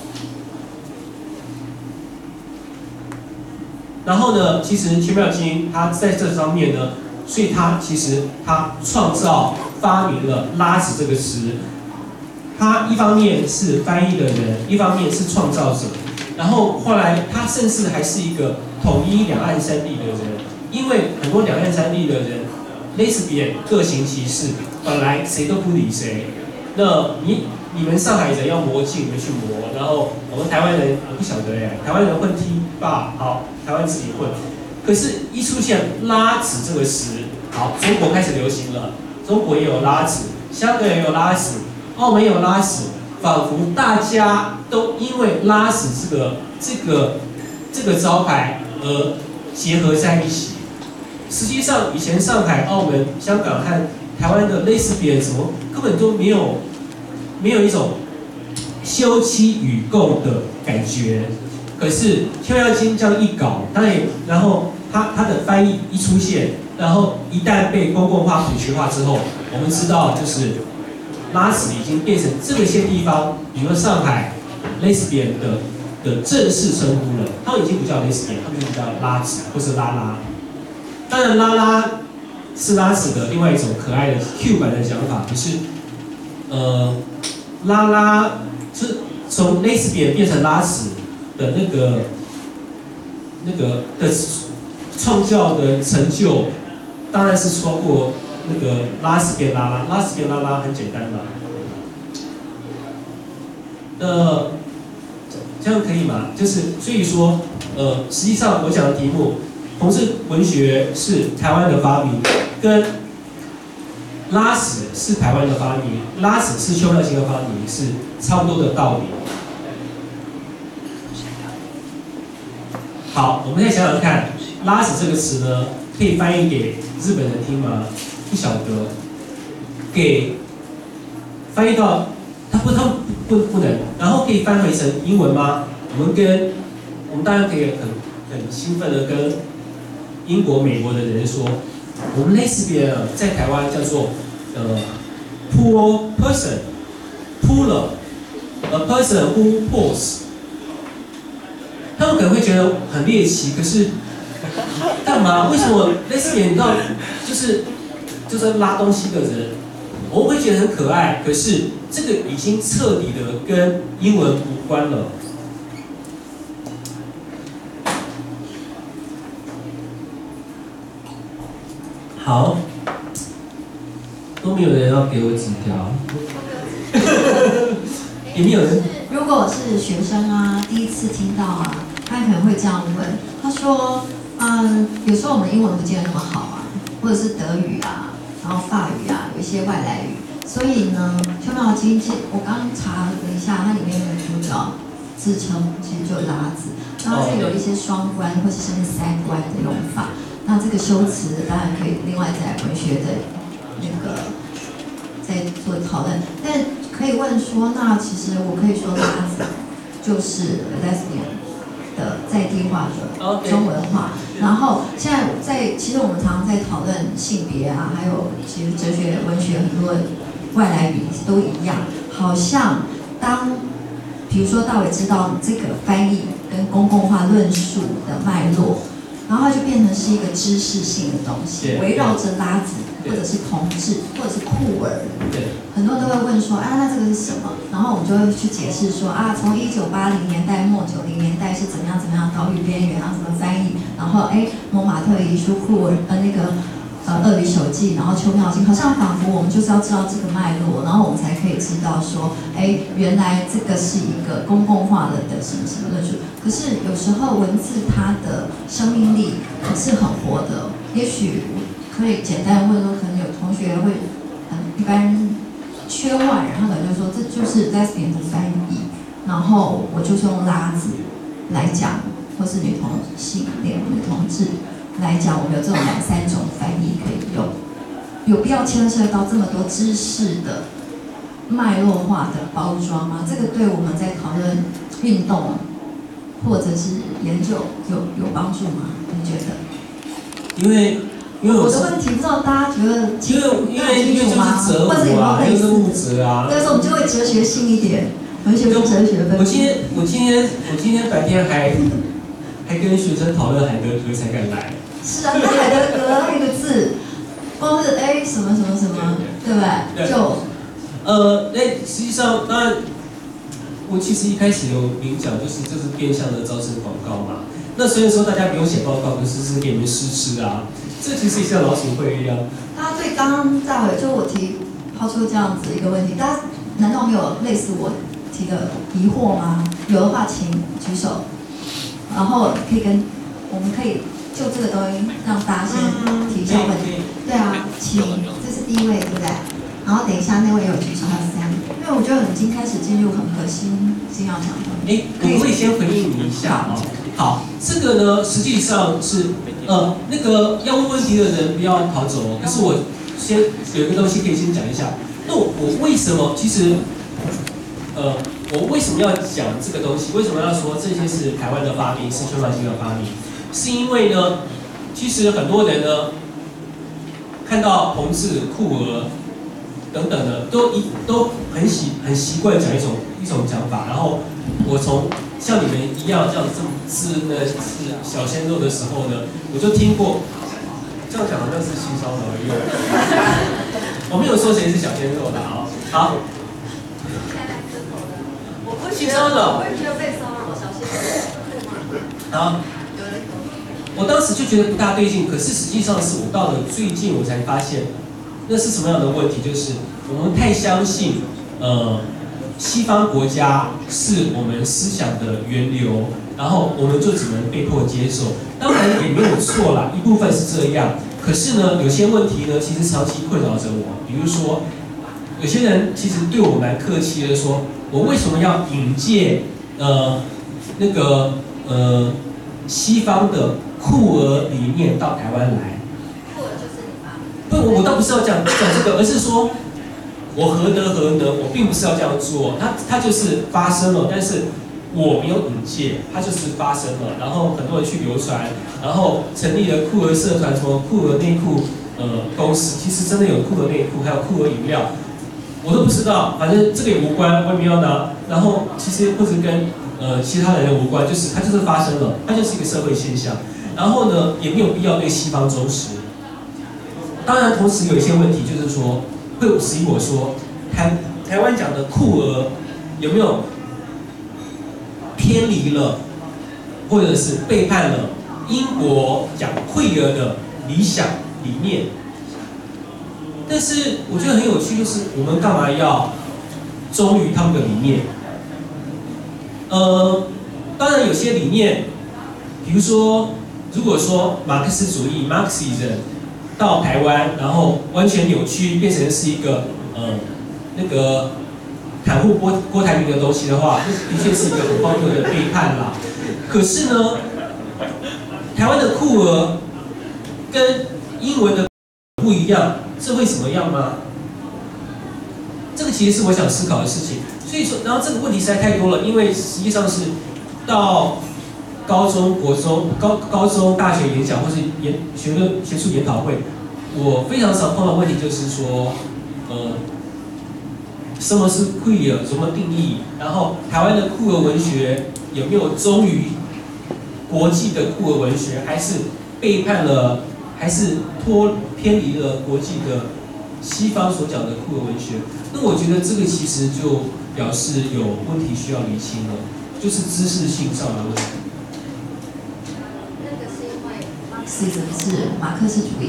然后呢，其实瞿妙金他在这方面呢，所以他其实他创造发明了拉子这个词。他一方面是翻译的人，一方面是创造者。然后后来他甚至还是一个统一两岸三地的人，因为很多两岸三地的人，lesbian各行其事，本来谁都不理谁。那你你们上海人要磨镜，你们去磨，然后我们台湾人我不晓得哎，台湾人混 T 吧，好，台湾自己混。可是，一出现拉子这个词，好，中国开始流行了，中国也有拉子，香港也有拉子，澳门也有拉子，仿佛大家都因为拉子这个这个这个招牌而结合在一起。实际上，以前上海、澳门、香港和台湾的lesbian什么根本都没有没有一种休戚与共的感觉。可是瞿妙金这样一搞，当然然后他他的翻译一出现，然后一旦被公共化、普及化之后，我们知道就是拉子已经变成这些地方，比如说上海 lesbian 的的正式称呼了，他们已经不叫 lesbian， 他们就叫拉子或是拉拉。当然拉拉是拉子的另外一种可爱的 Q 版的讲法，可是呃拉拉是从 lesbian 变成拉子的那个那个的创造的成就，当然是超过那个拉子变拉拉，拉子变拉拉很简单嘛。那这样可以吗？就是所以说，呃，实际上我讲的题目，同志文学是台湾的发明，跟拉子是台湾的发明，拉子是瞿妙金的发明，是差不多的道理。好，我们再想想看，拉子这个词呢，可以翻译给日本人听吗？不晓得。给翻译到，他不，他不不能。然后可以翻回成英文吗？我们跟我们当然可以很很兴奋的跟英国、美国的人说，我们 lesbian 在台湾叫做呃 poor person，poor，a person who poors。他们可能会觉得很猎奇，可是干嘛？为什么 lesbian 到就是就是拉东西的人，我们会觉得很可爱，可是这个已经彻底的跟英文无关了。好，都没有人要给我纸条，也没有人。 如果我是学生啊，第一次听到啊，他可能会这样问，他说，嗯，有时候我们英文不见得那么好啊，或者是德语啊，然后法语啊，有一些外来语，所以呢，瞿妙金我刚刚查了一下，它里面的主角自称其实就拉子，然后这有一些双关或是甚至三关的用法。那这个修辞当然可以另外在文学的那个再做讨论，但可以问说，那其实我可以说拉子就是 lesbian 的在地化的中文化。然后现在在其实我们常常在讨论性别啊，还有其实哲学、文学很多外来语都一样，好像当比如说大伟知道这个翻译跟公共化论述的脉络。然后它就变成是一个知识性的东西，围绕着拉子或者是同志或者是酷儿，很多人都会问说，啊，那这个是什么？然后我们就会去解释说，啊，从一九八零年代末九零年代是怎么样怎么样，岛屿边缘，然后怎么翻译，然后哎，蒙马特遗书酷儿呃那个呃《鳄鱼手记》，然后《秋妙经》，好像仿佛我们就是要知道这个脉络，然后我们才可以知道说，哎，原来这个是一个公共化的的形式论述。可是有时候文字它的生命力可是很活的，也许可以简单问说，可能有同学会，嗯，一般缺外人，他可能就说这就是 lesbian 的翻译，然后我就是用拉子来讲，或是女同性恋、女同志来讲，我们有这种两三种翻译可以用，有必要牵涉到这么多知识的脉络化的包装吗？这个对我们在讨论运动或者是研究有有帮助吗？你觉得？ 因为因为我我的问题不知道大家觉得因为因为因为就是折或者有没舞啊， 有类似就是物质啊。 那时候我们就会哲学性一点，文学跟哲学分。 我今天我今天我今天白天还还跟学生讨论海德格才敢来。 是啊，那海德格那个字，光是哎什么什么什么，对不对？ 对就呃，哎，实际上当然，我其实一开始有明讲，就是这是变相的招生广告嘛。那虽然说大家不用写报告，可是是给你们试吃啊，这其实也像老鼠会一样。 大家对刚刚大伟就我提抛出这样子一个问题，大家难道没有类似我提的疑惑吗？有的话请举手，然后可以跟我们可以就这个东西让大家先提一下问题。对啊，请，这是第一位，对不对？然后等一下那位有举手，还有三，因为我觉得我们已经开始进入很核心经要讲的。 哎，我可以先回应你一下哦。好，这个呢，实际上是呃，那个要问问题的人不要逃走哦。可是我先有一个东西可以先讲一下。那我我为什么其实呃，我为什么要讲这个东西？为什么要说这些是台湾的发明，是秋妙经的发明？是因为呢，其实很多人呢看到同志、酷儿等等的，都一都很习很习惯讲一种一种讲法。然后我从像你们一样这样这么是呢是小鲜肉的时候呢，我就听过这样讲好像是性骚扰一样。我没有说谁是小鲜肉的啊。好。 我不觉得，我不觉得被骚扰，小心。 好。我当时就觉得不大对劲，可是实际上是我到了最近我才发现，那是什么样的问题？就是我们太相信，呃，西方国家是我们思想的源流，然后我们就只能被迫接受。当然也没有错啦，一部分是这样。可是呢，有些问题呢，其实长期困扰着我。比如说，有些人其实对我蛮客气的说，我为什么要引介呃那个呃西方的酷儿理念到台湾来？ 酷儿就是你吧？ 不，我倒不是要讲讲这个，而是说，我何德何能，我并不是要这样做，它它就是发生了，但是我没有引介，它就是发生了，然后很多人去流传，然后成立了酷儿社团，什么酷儿内裤呃公司，其实真的有酷儿内裤，还有酷儿饮料，我都不知道，反正这个也无关，我也没有拿，然后其实不是跟呃其他人也无关，就是它就是发生了，它就是一个社会现象，然后呢也没有必要对西方忠实。当然，同时有一些问题，就是说会使我说，台台湾讲的酷儿有没有偏离了，或者是背叛了英国讲酷儿的理想理念？但是我觉得很有趣，就是我们干嘛要忠于他们的理念？呃，当然有些理念，比如说，如果说马克思主义 （Marxism） 到台湾，然后完全扭曲，变成是一个呃那个袒护郭郭台铭的东西的话，那的确是一个很荒谬的背叛啦。可是呢，台湾的酷儿跟英文的不一样，这会怎么样吗？这个其实是我想思考的事情。所以说，然后这个问题实在太多了，因为实际上是到高中、国中、高高中、大学演讲或是研学论学术研讨会，我非常少碰到问题，就是说，呃，什么是 queer， 怎么定义？然后台湾的酷儿文学有没有忠于国际的酷儿文学，还是背叛了，还是脱偏离了国际的西方所讲的酷儿文学？那我觉得这个其实就表示有问题需要厘清了，就是知识性上的问题。 那个是因为马克思是马克思主义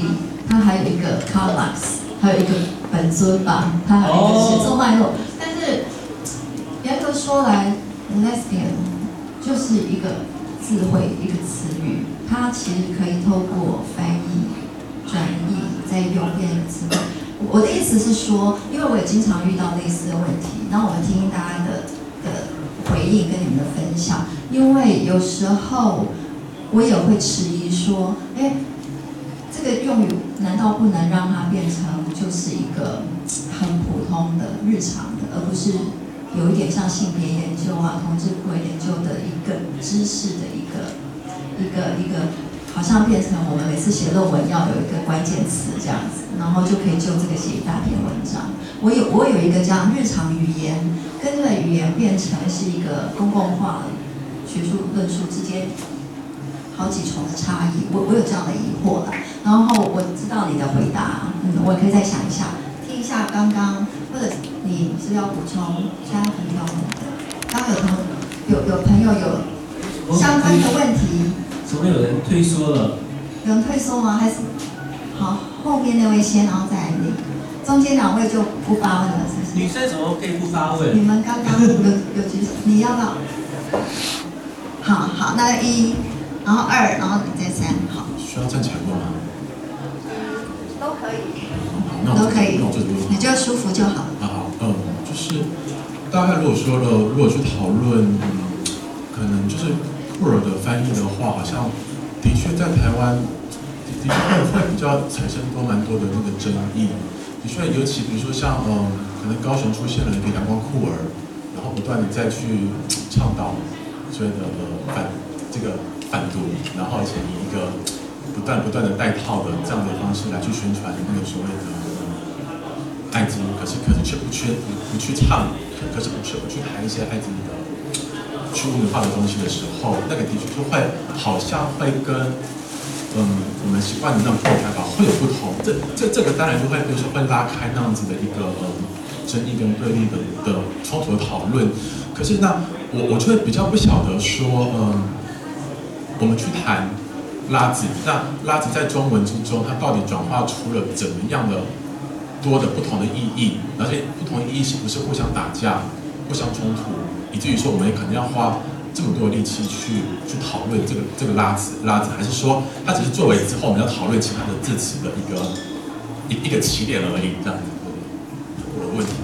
它还有一个 Carlax， 还有一个本尊吧，它还有一个写作脉络。但是严格说来 ，lesbian 就是一个智慧一个词语，它其实可以透过翻译、转译，再用变一个词汇。我的意思是说，因为我也经常遇到类似的问题，那我们听听大家的的回应跟你们的分享，因为有时候我也会迟疑说，哎，这个用语难道不能让它变成就是一个很普通的日常的，而不是有一点像性别研究啊、同志会研究的一个知识的一个一个一个，好像变成我们每次写论文要有一个关键词这样子，然后就可以就这个写一大篇文章。我有我有一个这样日常语言跟这个语言变成是一个公共化学术论述之间好几重的差异，我我有这样的疑惑啦。然后我知道你的回答，嗯，我也可以再想一下，听一下刚刚，或者你是要补充其他朋友的？刚刚有同有有朋友有相关的问题， 怎么有人退缩了？ 有人退缩吗？还是好后面那位先，然后再来你，中间两位就不发问了，是不是？ 女生怎么可以不发问？ 你们刚刚有有举手，你要不要？好好，那一。然后二，然后你再三，好。 需要站起来问吗？ 都可以。 那都可以， 那我这边你就舒服就好。 啊好，嗯，就是大概如果说了，如果去讨论，嗯，可能就是酷儿的翻译的话，好像的确在台湾的确会比较产生多蛮多的那个争议。的确，尤其比如说像嗯，可能高雄出现了一个阳光酷儿，然后不断的再去倡导所谓的呃反这个。反毒，然后而且以一个不断不断的带套的这样的方式来去宣传那个所谓的艾滋，可是可是却不去不不去唱，可是却不去谈一些艾滋的去污名化的东西的时候，那个的确就会好像会跟嗯我们习惯的那种破台法会有不同。这这这个当然就会就是会拉开那样子的一个嗯争议跟对立的的冲突的讨论。可是那我我就会比较不晓得说嗯。我们去谈拉子，那拉子在中文之中，它到底转化出了怎么样的多的不同的意义？而且不同的意义是不是互相打架、互相冲突，以至于说我们可能要花这么多的力气去去讨论这个这个拉子拉子，还是说它只是作为之后我们要讨论其他的字词的一个一一个起点而已？这样子，我的问题。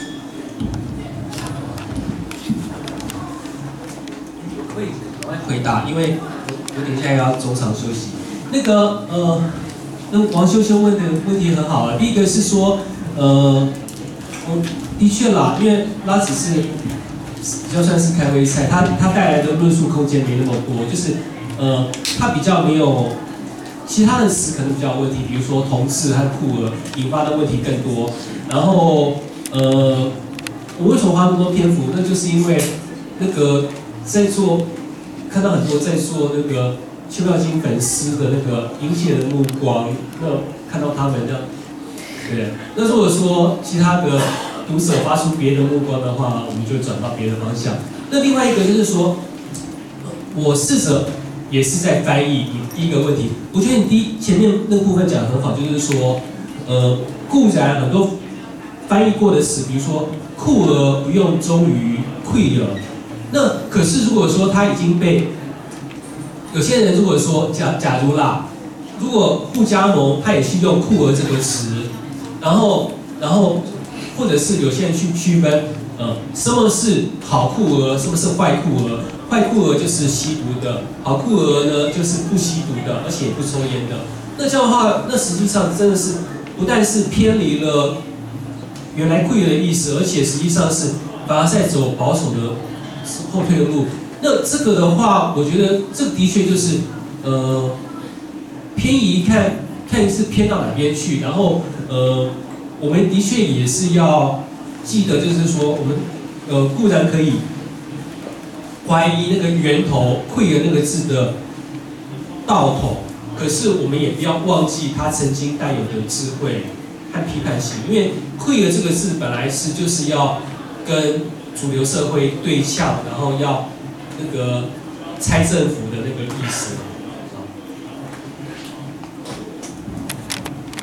可以赶快回答，因为我等一下也要中场休息。那个呃，那王修修问的问题很好啊。第一个是说，呃，我的确啦，因为拉子是比较算是开胃菜，它它带来的论述空间没那么多，就是呃，它比较没有其他的词可能比较有问题，比如说同志和酷儿引发的问题更多。然后呃，我为什么花那么多篇幅？那就是因为那个。在做，看到很多在做那个邱妙金粉丝的那个殷切的目光，那看到他们这样，对。那如果说其他的读者发出别的目光的话，我们就转到别的方向。那另外一个就是说，我试着也是在翻译你第一个问题，我觉得你第一前面那个部分讲得很好，就是说，呃，固然很多翻译过的词，比如说酷儿不用忠于queer。那可是如果说他已经被有些人如果说假假如啦，如果不加盟，他也去用酷儿这个词，然后然后或者是有些人去区分，呃，什么是好酷儿，什么是坏酷儿？坏酷儿就是吸毒的，好酷儿呢就是不吸毒的，而且也不抽烟的。那这样的话，那实际上真的是不但是偏离了原来queer的意思，而且实际上是反而在走保守的后退的路。那这个的话，我觉得这的确就是呃偏移看看是偏到哪边去，然后呃我们的确也是要记得，就是说我们呃固然可以怀疑那个源头queer那个字的道统，可是我们也不要忘记它曾经带有的智慧和批判性，因为queer这个字本来是就是要跟主流社会对呛，然后要那个拆政府的那个意思。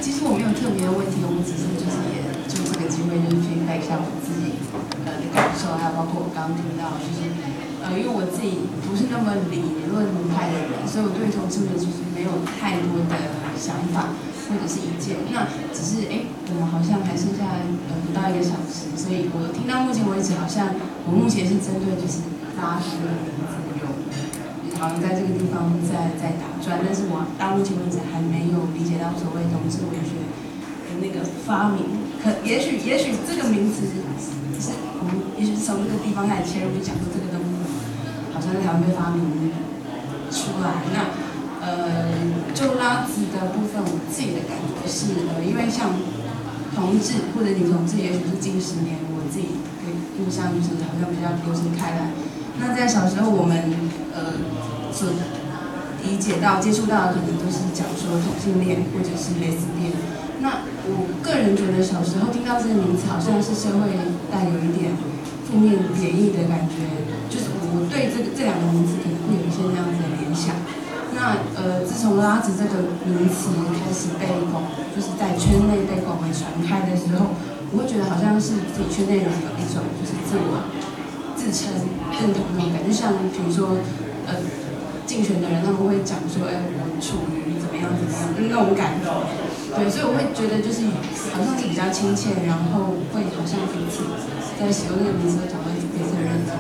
其实我没有特别的问题，我们只是就是也就这个机会就是 feedback 一下我自己呃的感受，还有包括我刚刚听到就是呃，因为我自己不是那么理论派的人，所以我对同志们其实没有太多的想法或者是意见。那只是哎，我们好像还剩下呃不到一个小时，所以我听到目前为止好像我目前是针对就是拉这个名字有。好像在这个地方在在打转，但是我到目前为止还没有理解到所谓同志文学的那个发明。可也许也许这个名词是我们也许是从这个地方开始切入，就讲说这个东西好像在台湾被发明出来。那呃，就拉子的部分，我自己的感觉是呃，因为像同志或者女同志，也许是近十年我自己的印象就是好像比较流行开来。那在小时候我们呃。所理解到、接触到的可能都是讲说同性恋或者是蕾丝边。那我个人觉得小时候听到这个名词，好像是社会带有一点负面贬义的感觉，就是我对这个这两个名词可能会有一些那样子的联想。那呃，自从拉子这个名词开始被广，就是在圈内被广为传开的时候，我会觉得好像是自己圈内人有一种就是自我自称认同那种感觉，就像比如说呃。竞选的人他们会讲说，哎，我处于怎么样怎么样那种感觉，对，所以我会觉得就是好像是比较亲切，然后会好像彼此在使用这个名词讲到彼此的认同。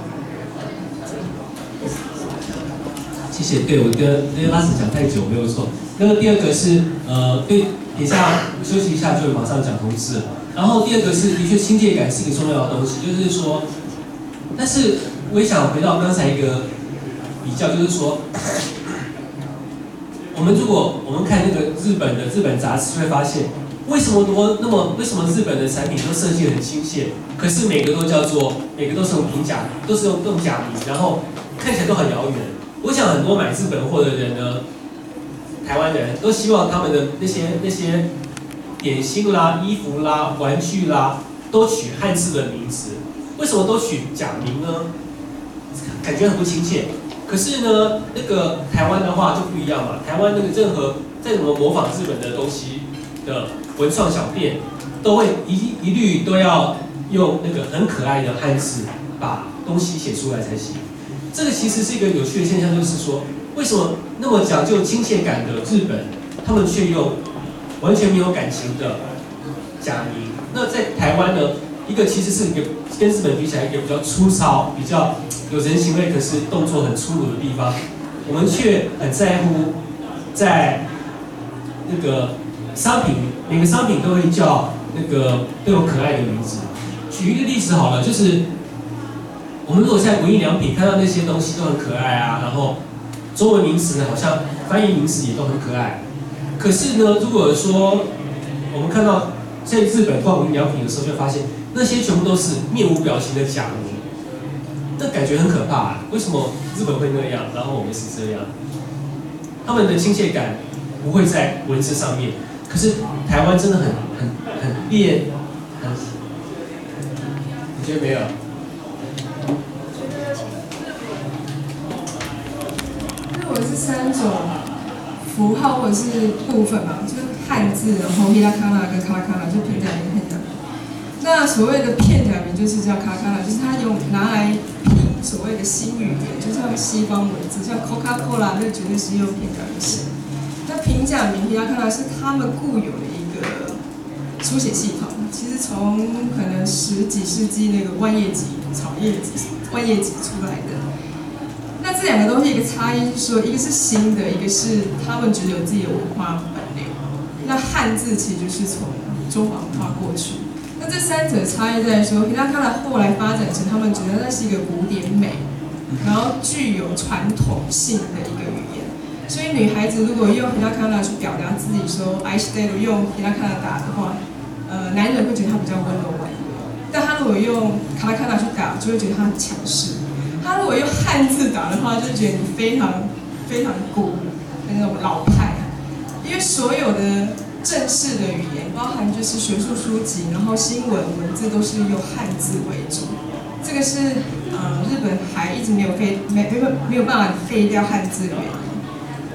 谢谢，对我跟那个拉子讲太久没有错。那个第二个是呃，对，等一下休息一下就马上讲同志。然后第二个是的确亲切感是一个重要的东西，就是说，但是我也想回到刚才一个。比较就是说，我们如果我们看那个日本的日本杂志，就会发现，为什么多那么为什么日本的产品都设计很亲切，可是每个都叫做每个都是用平假，都是用用假名，然后看起来都很遥远。我想很多买日本货的人呢，台湾人都希望他们的那些那些点心啦、衣服啦、玩具啦，都取汉字的名字。为什么都取假名呢？感觉很不亲切。可是呢，那个台湾的话就不一样嘛。台湾那个任何再怎么模仿日本的东西的文创小店，都会一一律都要用那个很可爱的汉字把东西写出来才行。这个其实是一个有趣的现象，就是说，为什么那么讲究亲切感的日本，他们却用完全没有感情的假名？那在台湾呢，一个其实是一个跟日本比起来，一个比较粗糙、比较有人情味，可是动作很粗鲁的地方，我们却很在乎在那个商品，每个商品都会叫那个都有可爱的名字。举一个例子好了，就是我们如果在无印良品看到那些东西都很可爱啊，然后中文名词好像翻译名词也都很可爱。可是呢，如果说我们看到在日本逛无印良品的时候，就发现那些全部都是面无表情的假名，那感觉很可怕啊。为什么日本会那样，然后我们是这样？他们的亲切感不会在文字上面，可是台湾真的很很很变，很，你觉得没有？ 如果是三种符号或者是部分嘛，就是汉字，然后 hiragana 跟 katakana 就片假名、片假名。那所谓的片假名就是叫 katakana， 就是它用拿来拼所谓的新语言，就像西方文字，像 Coca-Cola 那绝对是用片假名写。那平假名 hiragana 是他们固有的一个书写系统，其实从可能十几世纪那个万叶集、草叶集、万叶集出来的。那这两个东西一个差异是说，一个是新的，一个是他们觉得有自己的文化本流。那汉字其实就是从中华文化过去。那这三者差异在说 ，hiragana 后来发展成他们觉得那是一个古典美，然后具有传统性的一个语言。所以女孩子如果用 hiragana 去表达自己说 I stay 用 hiragana 打的话，呃，男人会觉得她比较温柔婉约。但她如果用 katakana 去打，就会觉得她很强势。他如果用汉字打的话，就觉得你非常非常古的那种老派，因为所有的正式的语言，包含就是学术书籍，然后新闻文字都是用汉字为主。这个是呃日本还一直没有废没没有没有办法废掉汉字的原因。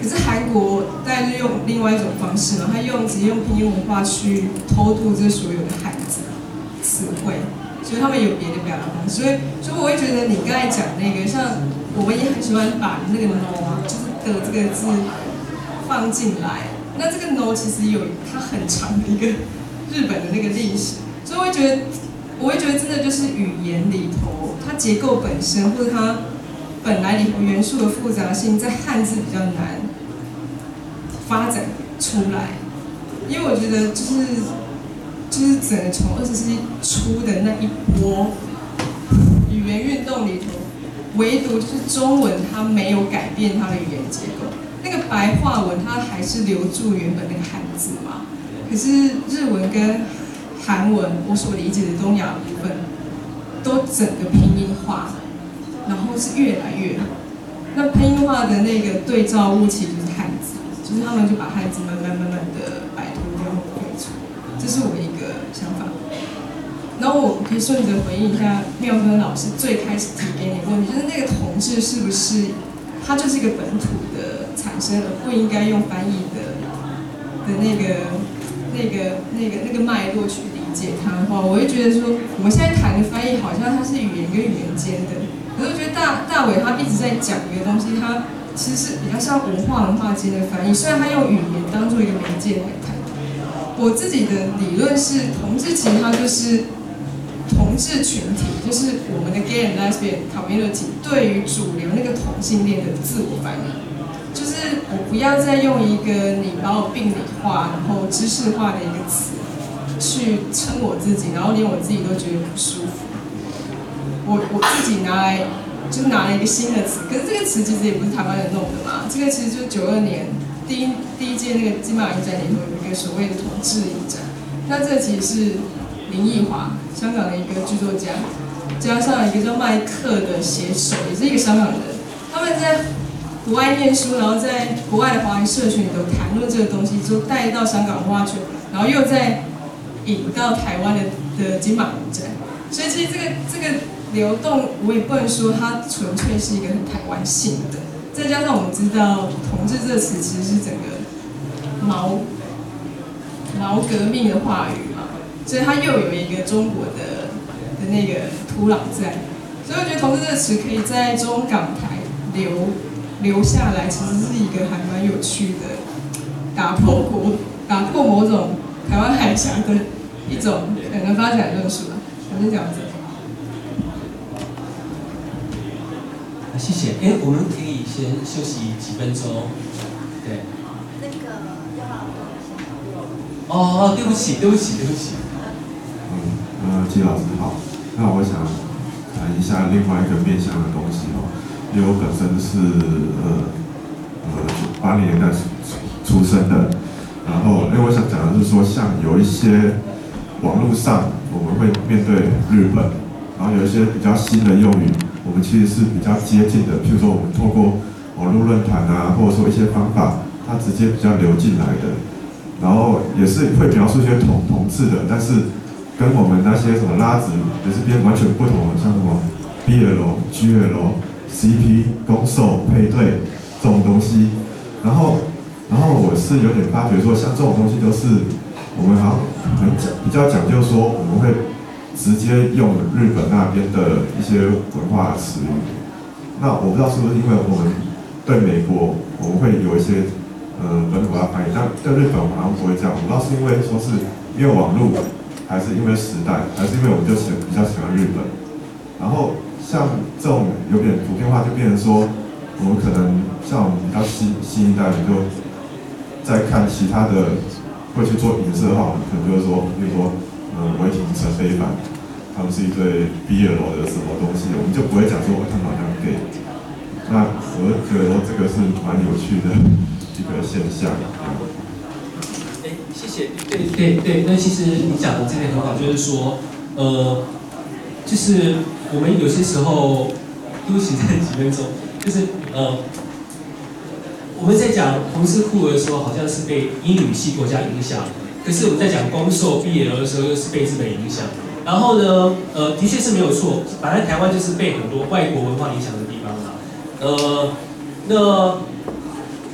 可是韩国大概就用另外一种方式嘛，他用直接用拼音文化去偷渡这所有的汉字词汇，所以他们有别的表达方式。所以，所以我会觉得你刚才讲那个，像我们也很喜欢把那个 no 啊，就是的这个字放进来。那这个 no 其实有它很长的一个日本的那个历史，所以我会觉得，我会觉得真的就是语言里头它结构本身或者它本来里头元素的复杂性，在汉字比较难发展出来，因为我觉得就是就是整个从二十世纪初的那一波语言运动里头，唯独就是中文它没有改变它的语言结构。那个白话文它还是留住原本那个汉字嘛，可是日文跟韩文，我所理解的东亚部分，都整个拼音化，然后是越来越，那拼音化的那个对照物其实就是汉字，就是他们就把汉字慢慢慢慢的摆脱掉或废除，这是我一个想法。然后我可以顺着回应一下妙根老师最开始提给你的问题，就是那个同志是不是它就是一个本土的产生，而不应该用翻译的的那个那个那个那个脉络去理解它的话，我会觉得说，我们现在谈的翻译好像它是语言跟语言间的，可是我觉得大大伟他一直在讲一个东西，它其实是比较像文化文化间的翻译，虽然他用语言当做一个媒介来谈。我自己的理论是，同志其实它就是同志群体，就是我们的 gay and lesbian community 对于主流那个同性恋的自我翻译，就是我不要再用一个你把我病理化，然后知识化的一个词去称我自己，然后连我自己都觉得不舒服。我我自己拿来就拿了一个新的词，可是这个词其实也不是台湾人弄的嘛，这个其实就是九二年第一第一届那个金马影展里头有一个所谓的同志影展，那这其实是林奕华，香港的一个剧作家，加上一个叫麦克的写手，也是一个香港人，他们在国外念书，然后在国外的华人社群里头谈论这个东西，之后带到香港文化圈，然后又再引到台湾的的金马影展，所以其实这个这个流动，我也不能说它纯粹是一个很台湾性的，再加上我们知道同志这个词其实是整个毛毛革命的话语嘛，所以它又有一个中国的的那个土壤在，所以我觉得同志这个词可以在中港台留留下来，其实是一个还蛮有趣的，打破国打破某种台湾海峡的一种可能发展论述。我先讲这个。 谢谢。哎，我们可以先休息几分钟。对。 那个要不要我先哦，对不起，对不起，对不起。 嗯，呃，季老师好。那我想谈一下另外一个面向的东西哦，因为我本身是呃呃八零年代出出生的，然后因为我想讲的是说，像有一些网络上我们会面对日本，然后有一些比较新的用语。我们其实是比较接近的，譬如说我们透过网络论坛啊，或者说一些方法，它直接比较流进来的，然后也是会描述一些同同志的，但是跟我们那些什么拉子也是边完全不同的，像什么 B L、G L、C P、攻受、配对这种东西，然后然后我是有点发觉说，像这种东西都是我们好像很讲比较讲究说我们会。直接用日本那边的一些文化词语，那我不知道是不是因为我们对美国我们会有一些呃本土化翻译，但对日本好像不会这样。我不知道是因为说是因为网络，还是因为时代，还是因为我们就喜比较喜欢日本。然后像这种有点普遍化，就变成说我们可能像我们比较新新一代，就在看其他的会去做影射的话，我们可能就是说，比如说。嗯，违停陈非凡，他们是一对 B L 的什么东西，我们就不会讲说他们好像 gay。那我觉得说这个是蛮有趣的一个现象。 哎，谢谢。对对对，那其实你讲的这个很好，就是说，呃，就是我们有些时候，对不起，在几分钟，就是呃，我们在讲同志酷儿的时候，好像是被英语系国家影响。可是我们在讲攻受 B L 的时候，又是被日本影响。然后呢，呃，的确是没有错，反正台湾就是被很多外国文化影响的地方啦。呃，那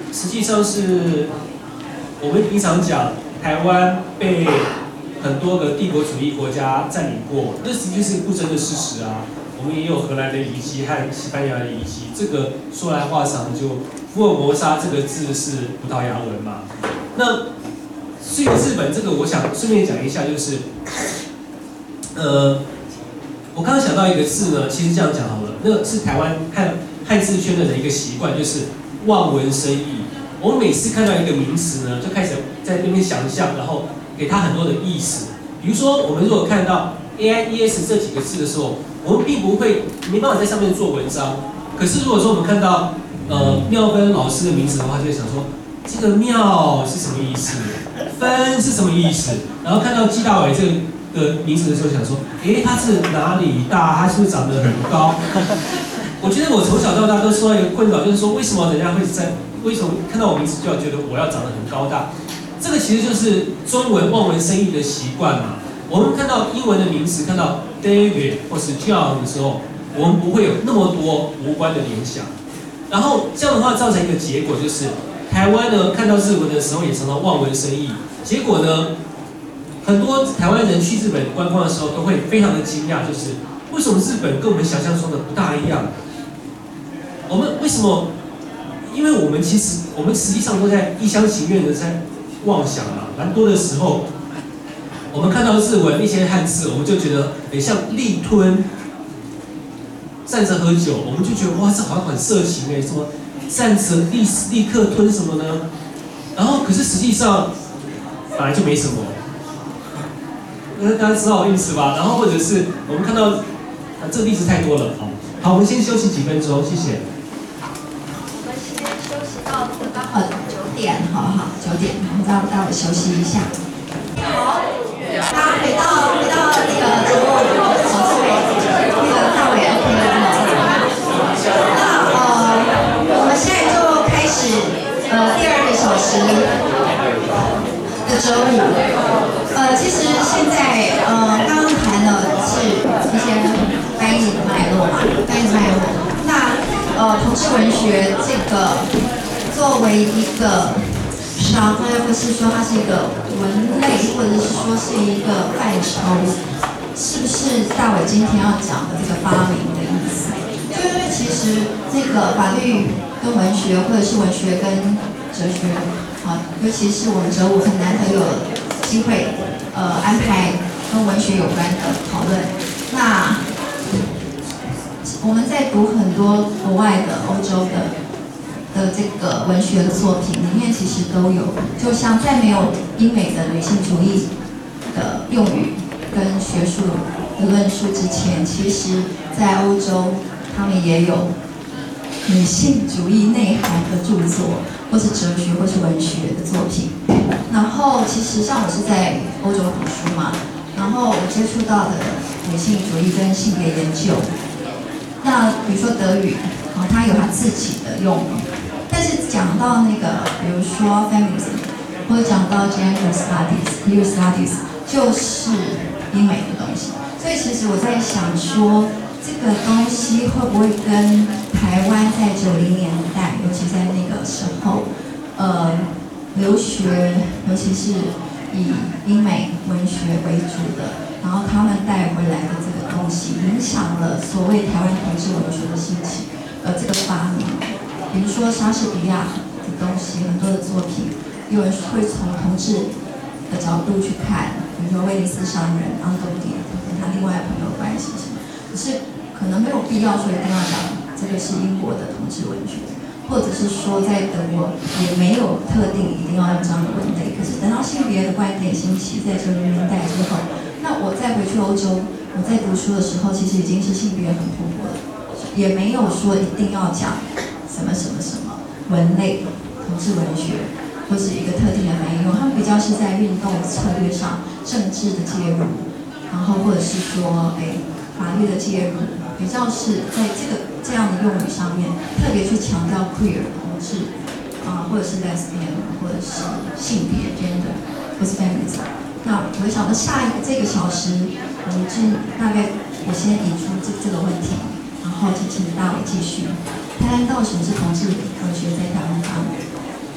实际上是我们平常讲台湾被很多个帝国主义国家占领过，这实际是不争的事实啊。我们也有荷兰的遗迹和西班牙的遗迹，这个说来话长，就福尔摩沙这个字是葡萄牙文嘛。那至于日本这个，我想顺便讲一下，就是呃，我刚刚想到一个字呢，其实这样讲好了，那个是台湾汉汉字圈的人一个习惯，就是望文生义。我们每次看到一个名词呢，就开始在那边想象，然后给它很多的意思。比如说，我们如果看到 A I E S 这几个字的时候，我们并不会没办法在上面做文章。可是如果说我们看到呃妙芬老师的名字的话，就会想说这个妙是什么意思，芬是什么意思？然后看到季大伟这个的名字的时候，想说，诶，他是哪里大？他是不是长得很高？我觉得我从小到大都受到一个困扰，就是说为什么人家会在为什么看到我名字就要觉得我要长得很高大？这个其实就是中文望文生义的习惯嘛。我们看到英文的名词，看到 David 或是 John 的时候，我们不会有那么多无关的联想。然后这样的话造成一个结果，就是台湾呢看到日文的时候也常常望文生义。结果呢，很多台湾人去日本观光的时候都会非常的惊讶，就是为什么日本跟我们想象中的不大一样？我们为什么？因为我们其实我们实际上都在一厢情愿的在妄想啊，蛮多的时候。我们看到日文一些汉字，我们就觉得很像立吞，站着喝酒，我们就觉得哇，这好像很色情哎，什么站着立立刻吞什么呢？然后可是实际上本来就没什么，呃，大家知道我意思吧？然后或者是我们看到啊，这个例子太多了，好，好，我们先休息几分钟，谢谢。 我们先休息到刚好呃，九点，好不好？九点，我们待待会休息一下。好。大家回到回到那个节目，好，这位那个大伟 OK 了吗？那呃，我们现在就开始呃第二个小时的周五。呃，其实现在呃刚刚谈的是一些翻译的脉络嘛，翻译的脉络。那呃同志文学这个作为一个genre，或是说它是一个文类，或者是说是一个范畴，是不是大伟今天要讲的这个发明的意思？就因为其实那个法律跟文学，或者是文学跟哲学，啊，尤其是我们哲武很难得有机会，呃，安排跟文学有关的讨论。那我们在读很多国外的、欧洲的。的这个文学的作品里面其实都有，就像在没有英美的女性主义的用语跟学术的论述之前，其实在欧洲他们也有女性主义内涵的著作，或是哲学或是文学的作品。然后其实像我是在欧洲读书嘛，然后我接触到的女性主义跟性别研究，那比如说德语，啊，它有它自己的用语。但是讲到那个，比如说 feminism， 或者讲到 gender studies、queer studies， 就是英美的东西。所以其实我在想说，这个东西会不会跟台湾在九零年代，尤其在那个时候，呃，留学，尤其是以英美文学为主的，然后他们带回来的这个东西，影响了所谓台湾同志文学的兴起，呃，这个发明。比如说莎士比亚的东西，很多的作品，有人会从同志的角度去看，比如说威尼斯商人昂多迪跟他另外的朋友关系什么，可是可能没有必要说一定要讲这个是英国的同志文学，或者是说在德国也没有特定一定要用这样的文类。可是等到性别的观点兴起，在九零年代之后，那我再回去欧洲，我在读书的时候，其实已经是性别很蓬勃了，也没有说一定要讲。什么什么什么文类、同志文学，或是一个特定的翻译用，他们比较是在运动策略上、政治的介入，然后或者是说，哎，法律的介入，比较是在这个这样的用语上面特别去强调 queer 同志啊，或者是 lesbian， 或者是性别 gender， 或是 feminism。那我想到下一个这个小时，我们就大概我先引出这这个问题，然后就请大伟继续。谈谈到什么是同志文学在台湾发明？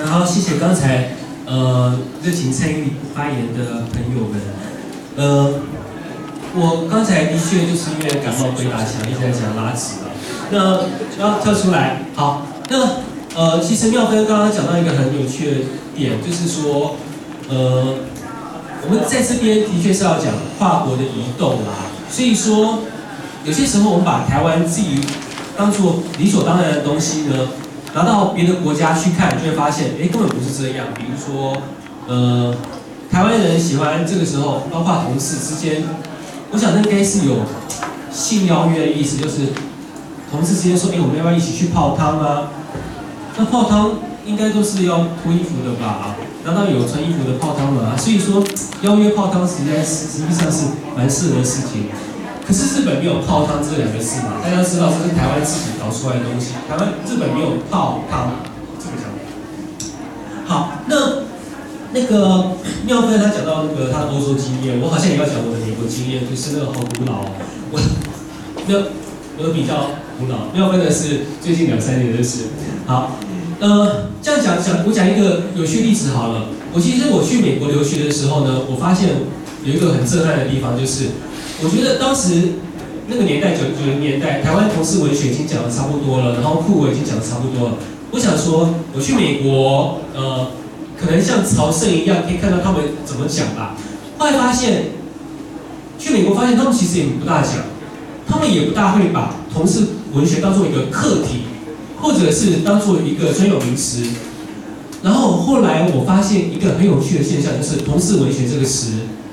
然后谢谢刚才呃热情参与发言的朋友们。呃，我刚才的确就是因为感冒鬼打墙，一直在讲拉直了。那要跳出来，好，那呃，其实妙芬刚刚讲到一个很有趣的点，就是说，呃，我们在这边的确是要讲跨国的移动啦，所以说有些时候我们把台湾自己当作理所当然的东西呢，拿到别的国家去看，就会发现，哎，根本不是这样。比如说，呃，台湾人喜欢这个时候，包括同事之间，我想那应该是有性邀约的意思，就是同事之间说，哎，我们要不要一起去泡汤啊？那泡汤应该都是要脱衣服的吧？难道有穿衣服的泡汤吗？所以说，邀约泡汤实在是实际上是蛮适合的事情。可是日本没有泡汤这两个字嘛？大家知道这是台湾自己搞出来的东西。台湾日本没有泡汤这个讲法。好，那那个妙芬他讲到那个他的欧洲经验，我好像也要讲我的美国经验，就是那个好古老。我没有我的比较古老，妙芬的是最近两三年的事。好，呃，这样讲讲，我讲一个有趣例子好了。我其实我去美国留学的时候呢，我发现有一个很震撼的地方，就是。我觉得当时那个年代，九九零年代，台湾同志文学已经讲的差不多了，然后酷文已经讲的差不多了。我想说，我去美国，呃，可能像朝圣一样，可以看到他们怎么讲吧。后来发现，去美国发现他们其实也不大讲，他们也不大会把同志文学当做一个课题，或者是当做一个专有名词。然后后来我发现一个很有趣的现象，就是同志文学这个词，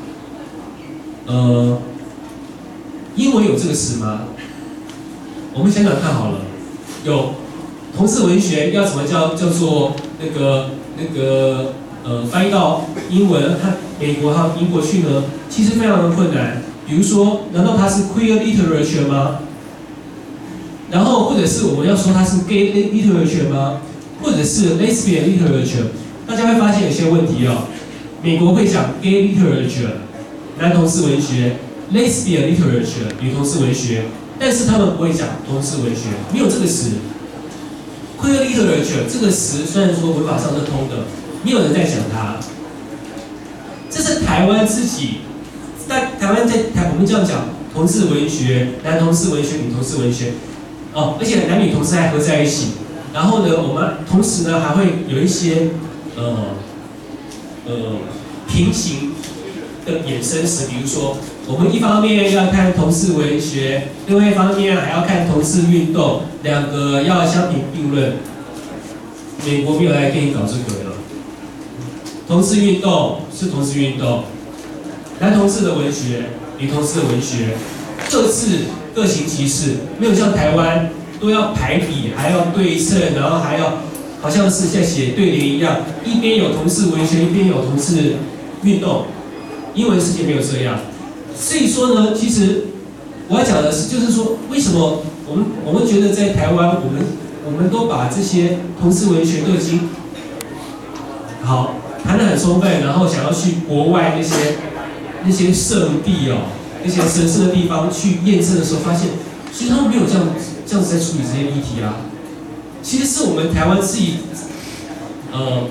呃。英文有这个词吗？我们想想看好了，有同志文学要怎么叫叫做那个那个呃翻译到英文和美国还有英国去呢？其实非常的困难。比如说，难道它是 queer literature 吗？然后或者是我们要说它是 gay literature 吗？或者是 lesbian literature？ 大家会发现有些问题哦。美国会讲 gay literature， 男同志文学。lesbian literature 女同志文学，但是他们不会讲同志文学，没有这个词。queer literature 这个词虽然说文法上是通的，没有人在讲它。这是台湾自己，在台湾在台我们这样讲同志文学、男同志文学、女同志文学，哦，而且男女同志还合在一起。然后呢，我们同时呢还会有一些呃呃平行的衍生词，比如说。我们一方面要看同志文学，另外一方面还要看同志运动，两个要相提并论。美国没有来跟你搞这个了。同志运动是同志运动，男同志的文学、女同志的文学，各自各行其事，没有像台湾都要排比，还要对称，然后还要好像是在写对联一样，一边有同志文学，一边有同志运动。英文世界没有这样。所以说呢，其实我要讲的是，就是说，为什么我们我们觉得在台湾，我们我们都把这些同志文学都已经好谈得很充分，然后想要去国外那些那些圣地哦，那些神圣的地方去验证的时候，发现其实他们没有这样这样子在处理这些议题啊。其实是我们台湾自己，呃，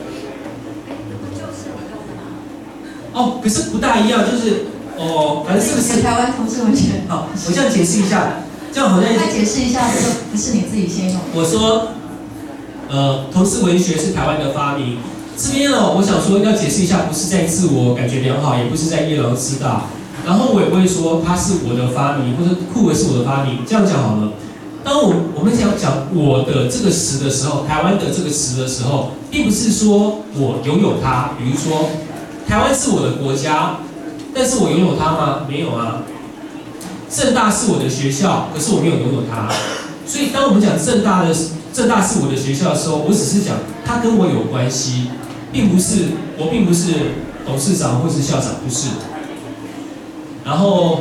哦，可是不大一样，就是。哦，反正这个是台湾同志文学。 好，我这样解释一下，这样好像。 再解释一下，这个不是你自己先用。 我说，呃，同志文学是台湾的发明。这边哦，我想说要解释一下，不是在自我感觉良好，也不是在夜郎自大。然后我也不会说它是我的发明，或者酷儿是我的发明。这样讲好了。当我我们想讲我的这个词的时候，台湾的这个词的时候，并不是说我拥有它。比如说，台湾是我的国家。但是我拥有它吗？没有啊。政大是我的学校，可是我没有拥有它。所以当我们讲政大的政大是我的学校的时候，我只是讲它跟我有关系，并不是我并不是董事长或是校长，不是。然后，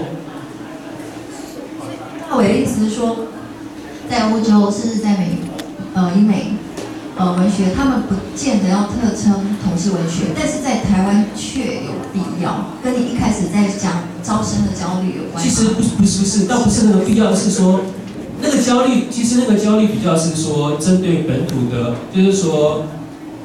那我的意思是说，在欧洲甚至在美呃英美。呃，文学他们不见得要特称同志文学，但是在台湾却有必要，跟你一开始在讲招生的焦虑有关系。 其实不是不是不是，倒不是那个必要，是说那个焦虑，其实那个焦虑比较是说针对本土的，就是说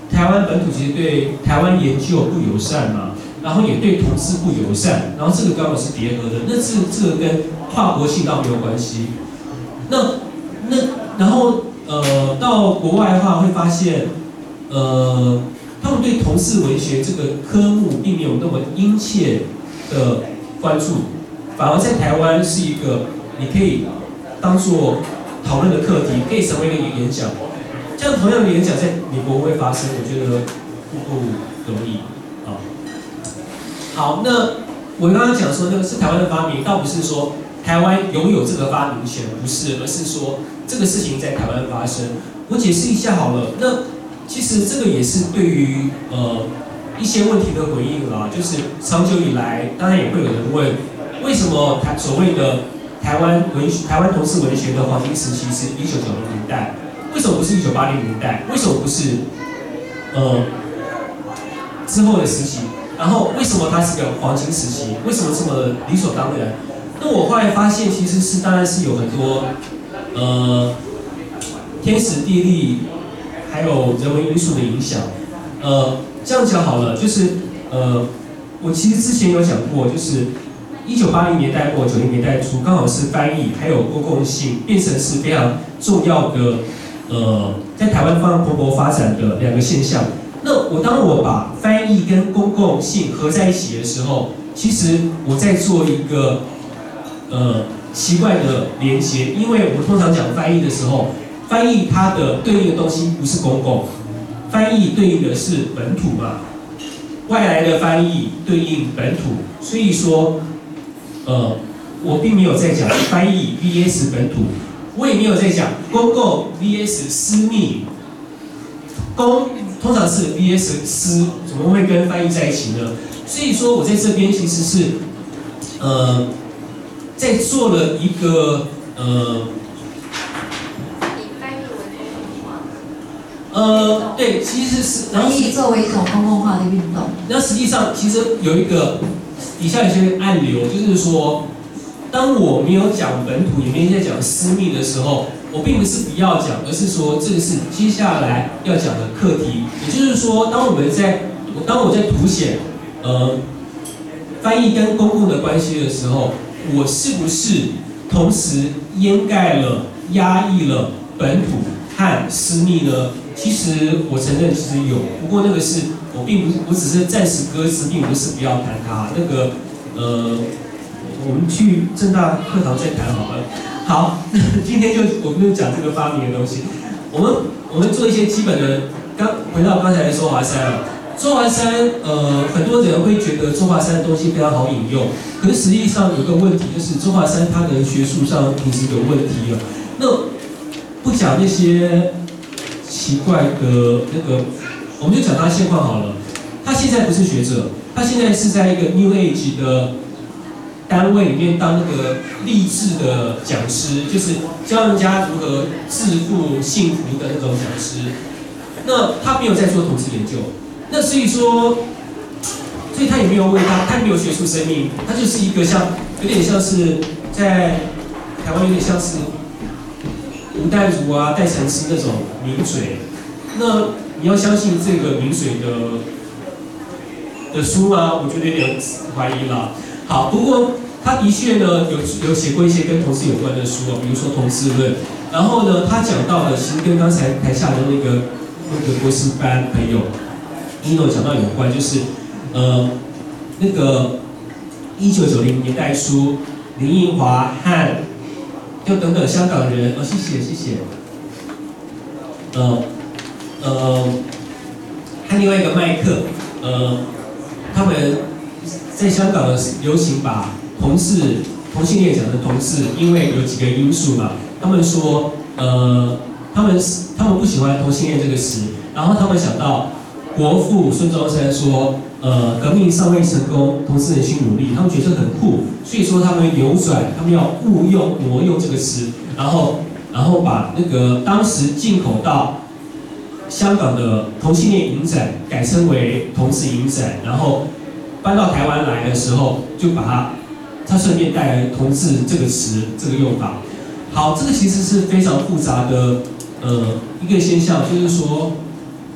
台湾本土其实对台湾研究不友善嘛，然后也对同志不友善，然后这个刚好是叠合的，那这这个跟跨国性倒没有关系。那那然后呃到国外的话会发现，呃他们对同志文学这个科目并没有那么殷切的关注，反而在台湾是一个你可以当做讨论的课题，可以成为一个演讲。这样同样的演讲在美国会发生，我觉得不不容易啊。好，那我刚刚讲说那个是台湾的发明，倒不是说台湾拥有这个发明权，不是，而是说这个事情在台湾发生。我解释一下好了，那其实这个也是对于呃一些问题的回应啦，就是长久以来，当然也会有人问，为什么台所谓的台湾文学、台湾同志文学的黄金时期是一九九零年代？为什么不是一九八零年代？为什么不是呃之后的时期？然后为什么它是个黄金时期？为什么这么理所当然？那我后来发现，其实是当然是有很多呃天时地利，还有人为因素的影响。呃，这样讲好了，就是呃，我其实之前有讲过，就是一九八零年代或九零年代初，刚好是翻译还有公共性变成是非常重要的。呃，在台湾方蓬勃发展的两个现象，那我当我把翻译跟公共性合在一起的时候，其实我在做一个呃奇怪的连接，因为我通常讲翻译的时候，翻译它的对应的东西不是公共，翻译对应的是本土嘛，外来的翻译对应本土，所以说，呃，我并没有在讲翻译 V S 本土。我也没有在讲公共 V S 私密，公通常是 V S 私，怎么会跟翻译在一起呢？所以说我在这边其实是，呃，在做了一个呃， 以翻译为公共化。 呃，对，其实是，然后翻译作为一种公共化的运动。 那实际上其实有一个底下有些暗流，就是说。当我没有讲本土，也没有在讲私密的时候，我并不是不要讲，而是说这个是接下来要讲的课题。也就是说，当我们在当我在凸显呃翻译跟公共的关系的时候，我是不是同时掩盖了、压抑了本土和私密呢？其实我承认，其实有，不过那个是我并不是，我只是暂时搁置，并不是不要谈它。那个呃。我们去政大课堂再谈好了。好，今天就我们就讲这个发明的东西。我们我们做一些基本的，刚回到刚才的周华山啊，周华山呃，很多人会觉得周华山的东西非常好引用，可是实际上有个问题，就是周华山他的学术上平时有问题了。那不讲那些奇怪的那个，我们就讲他现况好了。他现在不是学者，他现在是在一个 New Age 的单位里面当那个励志的讲师，就是教人家如何致富幸福的那种讲师。那他没有在做同志研究，那所以说，所以他也没有为他，他没有学术生命，他就是一个像有点像是在台湾有点像是吴淡如啊、戴承思那种名嘴。那你要相信这个名嘴的的书吗？我觉得有点怀疑了。好，不过他的确呢有有写过一些跟同志有关的书哦，比如说《同志论》。然后呢，他讲到的其实跟刚才台下的那个那个博士班朋友一诺讲到有关，就是呃那个一九九零年代初，林奕华和又等等香港人，哦，谢谢谢谢，呃呃，和另外一个麦克，呃，他们在香港流行把同志同性恋讲的同志，因为有几个因素嘛，他们说，呃，他们他们不喜欢同性恋这个词，然后他们想到国父孙中山说，呃，革命尚未成功，同志仍需努力，他们觉得很酷，所以说他们扭转，他们要误用挪用这个词，然后然后把那个当时进口到香港的同性恋影展改称为同志影展，然后搬到台湾来的时候，就把它，它顺便带来同志这个词这个用法。好，这个其实是非常复杂的呃一个现象，就是说，呃。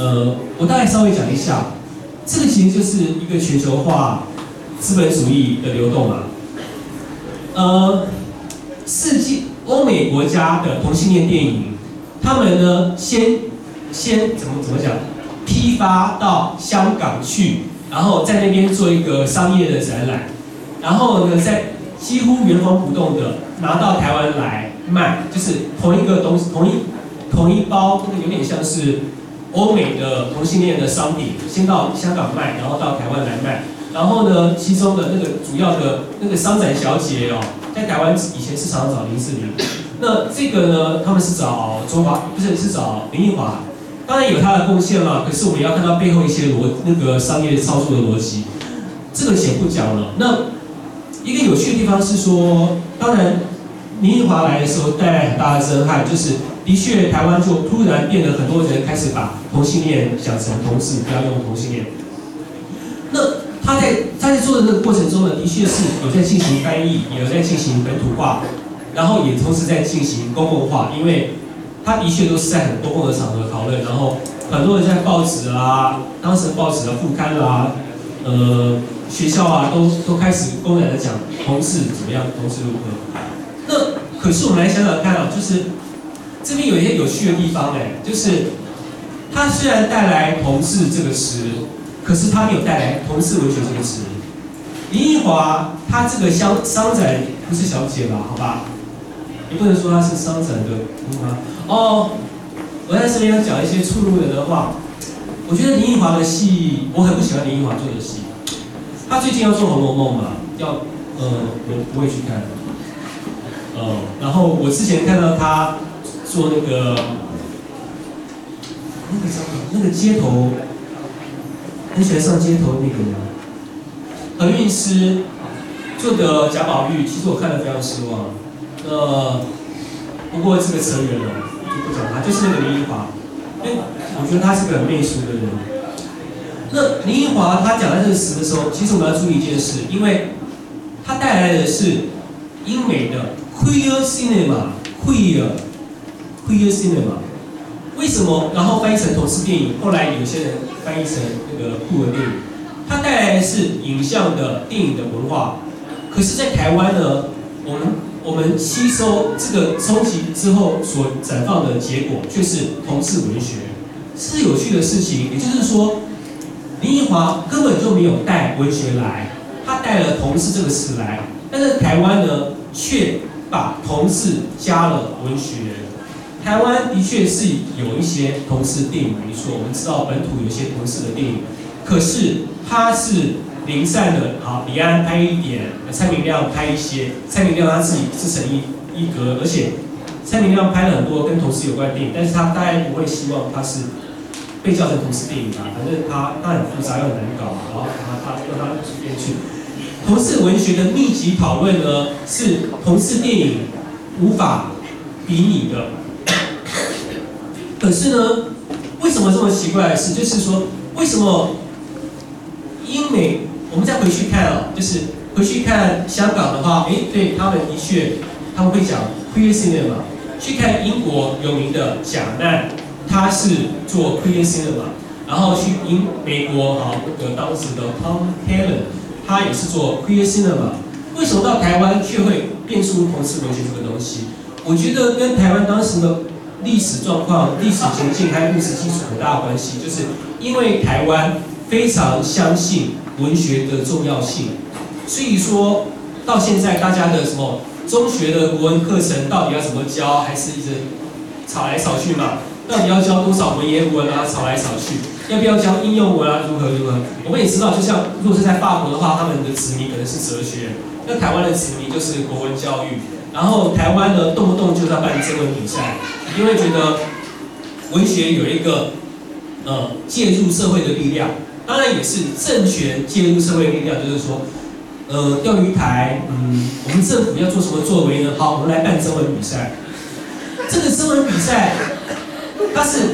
呃，我大概稍微讲一下，这个其实就是一个全球化资本主义的流动嘛。呃，世界欧美国家的同性恋电影，他们呢先先怎么怎么讲，批发到香港去，然后在那边做一个商业的展览，然后呢再几乎原封不动的拿到台湾来卖，就是同一个东西，同一同一包，有点像是欧美的同性恋的商品，先到香港卖，然后到台湾来卖。然后呢，其中的那个主要的那个商展小姐哦，在台湾以前是常常找林志玲，那这个呢，他们是找周华，不是是找林奕华，当然有他的贡献了，可是我们要看到背后一些逻那个商业操作的逻辑，这个先不讲了。那一个有趣的地方是说，当然林奕华来的时候带来很大的震撼，就是的确台湾就突然变得很多人开始把同性恋想成同志，不要用同性恋。那他在他在做的那个过程中呢，的确是有在进行翻译，也有在进行本土化，然后也同时在进行公共化，因为他的确都是在很公共的场合讨论，然后很多人在报纸啊，当时的报纸的副刊啦，呃，学校啊，都都开始公然的讲同志怎么样，同志如何。那可是我们来想想看啊，就是这边有一些有趣的地方哎，就是它虽然带来同志这个词。可是他没有带来同志文学这个词。林奕华他这个商商展不是小姐吧？好吧，你不能说他是商展的林奕华。哦，我在这边要讲一些触入人的话。我觉得林奕华的戏，我很不喜欢林奕华做的戏。他最近要做《红楼梦》嘛，要呃，我不会去看。呃，然后我之前看到他做那个那个叫那个街头。很喜欢上街头那个人，何韵诗做的贾宝玉，其实我看了非常失望。呃，不过这个扯远了，就不讲他，就是那个林奕华，因为我觉得他是个很媚俗的人。那林奕华他讲到这个词的时候，其实我们要注意一件事，因为他带来的是英美的 queer cinema，queer queer cinema。为什么？然后翻译成同志电影，后来有些人翻译成那个酷儿电影，它带来的是影像的电影的文化。可是，在台湾呢，我们我们吸收这个冲击之后所绽放的结果，却是同志文学，是有趣的事情。也就是说，林奕华根本就没有带文学来，他带了同志这个词来，但是台湾呢，却把同志加了文学。台湾的确是有一些同志电影，没错，我们知道本土有一些同志的电影，可是它是零散的。好，李安拍一点，蔡明亮拍一些，蔡明亮他自己自成一一格，而且蔡明亮拍了很多跟同志有关的电影，但是他当然不会希望他是被叫成同志电影吧，反正他他很复杂又很难搞，然后他他让他随便去。同志文学的密集讨论呢，是同志电影无法比拟的。可是呢，为什么这么奇怪的是，就是说，为什么英美，我们再回去看啊，就是回去看香港的话，哎，对他们的确，他们会讲 queer cinema。去看英国有名的贾奈，他是做 queer cinema， 然后去英美国啊，那个当时的 Tom Helen， 他也是做 queer cinema。为什么到台湾却会变出同志文学这个东西？我觉得跟台湾当时的历史状况、历史情境还有历史基础很大的关系，就是因为台湾非常相信文学的重要性，所以说到现在大家的什么中学的国文课程到底要怎么教，还是一直吵来吵去嘛？到底要教多少文言文啊？吵来吵去，要不要教应用文啊？如何如何？我们也知道，就像如果是在法国的话，他们的子民可能是哲学，那台湾的子民就是国文教育。然后台湾呢，动不动就要办征文比赛，因为觉得文学有一个呃介入社会的力量，当然也是政权介入社会的力量，就是说，呃，钓鱼台，嗯，我们政府要做什么作为呢？好，我们来办征文比赛。这个征文比赛，它是，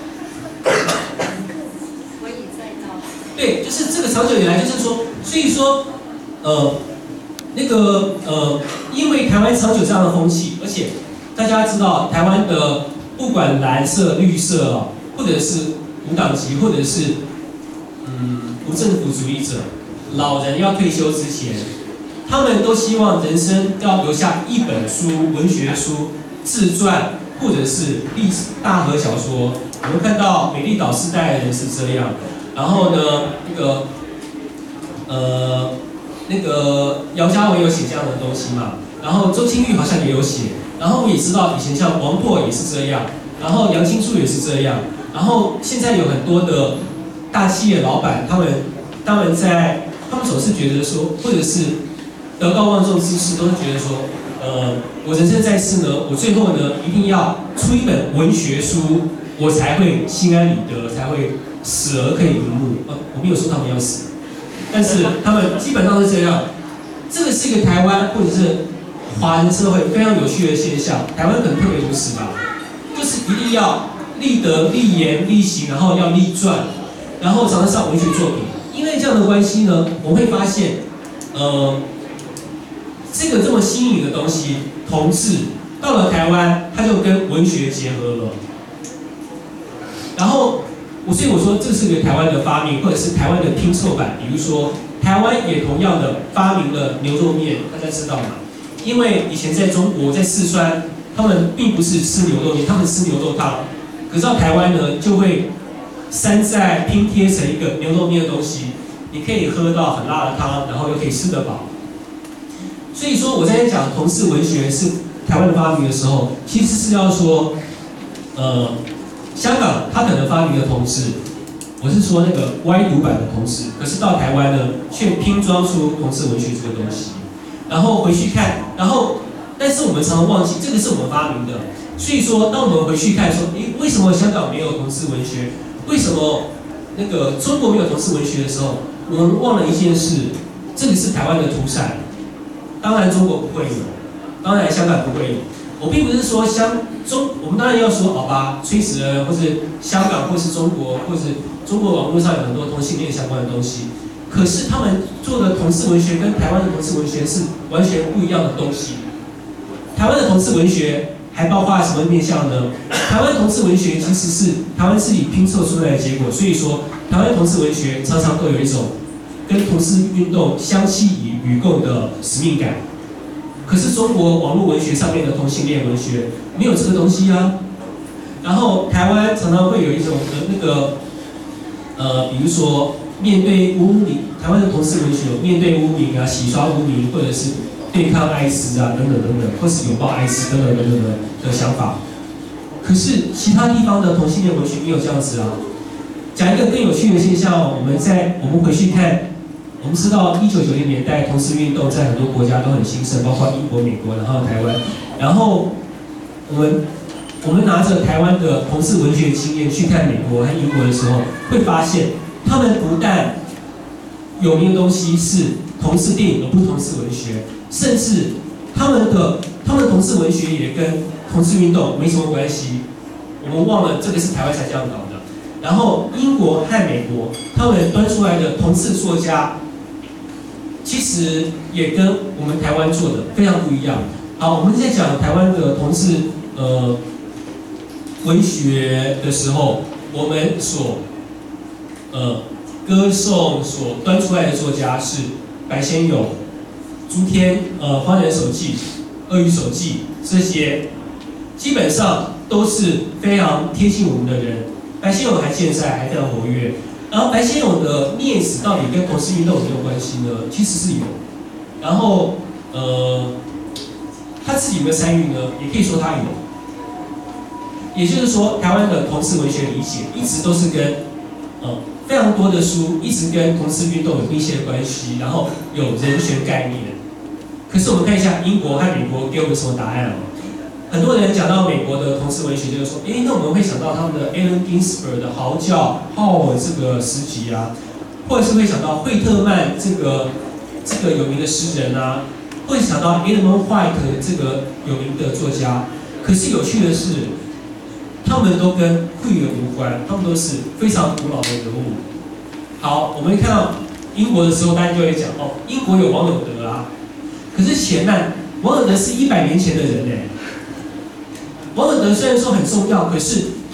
我已在到。 对，就是这个长久以来，就是说，所以说，呃。那个呃，因为台湾长久这样的风气，而且大家知道台湾的不管蓝色、绿色啊，或者是无党籍或者是嗯无政府主义者，老人要退休之前，他们都希望人生要留下一本书、文学书、自传或者是历史大河小说。我们看到美丽岛时代的人是这样，然后呢，那个呃那个姚嘉文有写这样的东西嘛，然后周清玉好像也有写，然后我也知道以前像王拓也是这样，然后杨青树也是这样，然后现在有很多的大企业老板，他们他们在他们总是觉得说，或者是德高望重之士，都是觉得说，呃，我人生在世呢，我最后呢一定要出一本文学书，我才会心安理得，才会死而可以瞑目。呃，我没有说他们要死，但是他们基本上是这样。这个是一个台湾或者是华人社会非常有趣的现象，台湾可能特别如此吧，就是一定要立德、立言、立行，然后要立传，然后常常上文学作品。因为这样的关系呢，我会发现，呃，这个这么新颖的东西，同志到了台湾，它就跟文学结合了。然后，我所以我说这是个台湾的发明，或者是台湾的拼凑版。比如说，台湾也同样的发明了牛肉面，大家知道吗？因为以前在中国，在四川，他们并不是吃牛肉面，他们吃牛肉汤。可是到台湾呢，就会山寨拼贴成一个牛肉面的东西，你可以喝到很辣的汤，然后又可以吃得饱。所以说我在讲同志文学是台湾的发明的时候，其实是要说，呃，香港它可能发明了同志，我是说那个歪读版的同志，可是到台湾呢，却拼装出同志文学这个东西，然后回去看，然后但是我们常常忘记这个是我们发明的。所以说，当我们回去看说，诶，为什么香港没有同志文学？为什么那个中国没有同志文学的时候，我们忘了一件事，这里是台湾的土产。当然中国不会有，当然香港不会有。我并不是说香中，我们当然要说好吧，崔子恩或是香港或是中国，或是中国网络上有很多同性恋相关的东西。可是他们做的同志文学跟台湾的同志文学是完全不一样的东西。台湾的同志文学还包括什么面向呢？台湾同志文学其实是台湾自己拼凑出来的结果，所以说台湾同志文学常常都有一种跟同志运动相期与共的使命感。可是中国网络文学上面的同性恋文学没有这个东西啊。然后台湾常常会有一种的那个呃，比如说面对污名，台湾的同志文学有面对污名啊、洗刷污名，或者是对抗艾滋啊等等等等，或是拥抱艾滋等等等等的想法。可是其他地方的同性恋文学没有这样子啊。讲一个更有趣的现象，我们在我们回去看，我们知道一九九零年代同志运动在很多国家都很兴盛，包括英国、美国，然后台湾。然后我们我们拿着台湾的同志文学经验去看美国和英国的时候，会发现他们不但有名的东西是同志电影，而不是同志文学，甚至他们的他们的同志文学也跟同志运动没什么关系。我们忘了这个是台湾才这样搞的。然后英国和美国他们端出来的同志作家，其实也跟我们台湾做的非常不一样。好，我们在讲台湾的同志呃文学的时候，我们所呃歌颂所端出来的作家是白先勇、朱天、呃《花人手记》、《鳄鱼手记》这些，基本上都是非常贴近我们的人。白先勇还健在，还非常活跃。然后白先勇的孽子到底跟同志运动有没有关系呢？其实是有。然后呃，他自己有没有参与呢？也可以说他有。也就是说，台湾的同志文学理解一直都是跟呃非常多的书一直跟同志运动有密切的关系，然后有人权概念。可是我们看一下英国和美国给我们什么答案哦？很多人讲到美国的同志文学，就是说，诶，那我们会想到他们的 Allen Ginsberg 的《嚎叫》、浩尔这个诗集啊，或者是会想到惠特曼这个这个有名的诗人啊，或者想到 Edmund White 这个有名的作家。可是有趣的是，他们都跟queer无关，他们都是非常古老的人物。好，我们看到英国的时候，大家就会讲哦，英国有王尔德啊。可是钱曼，王尔德是一百年前的人呢。王尔德虽然说很重要，可是他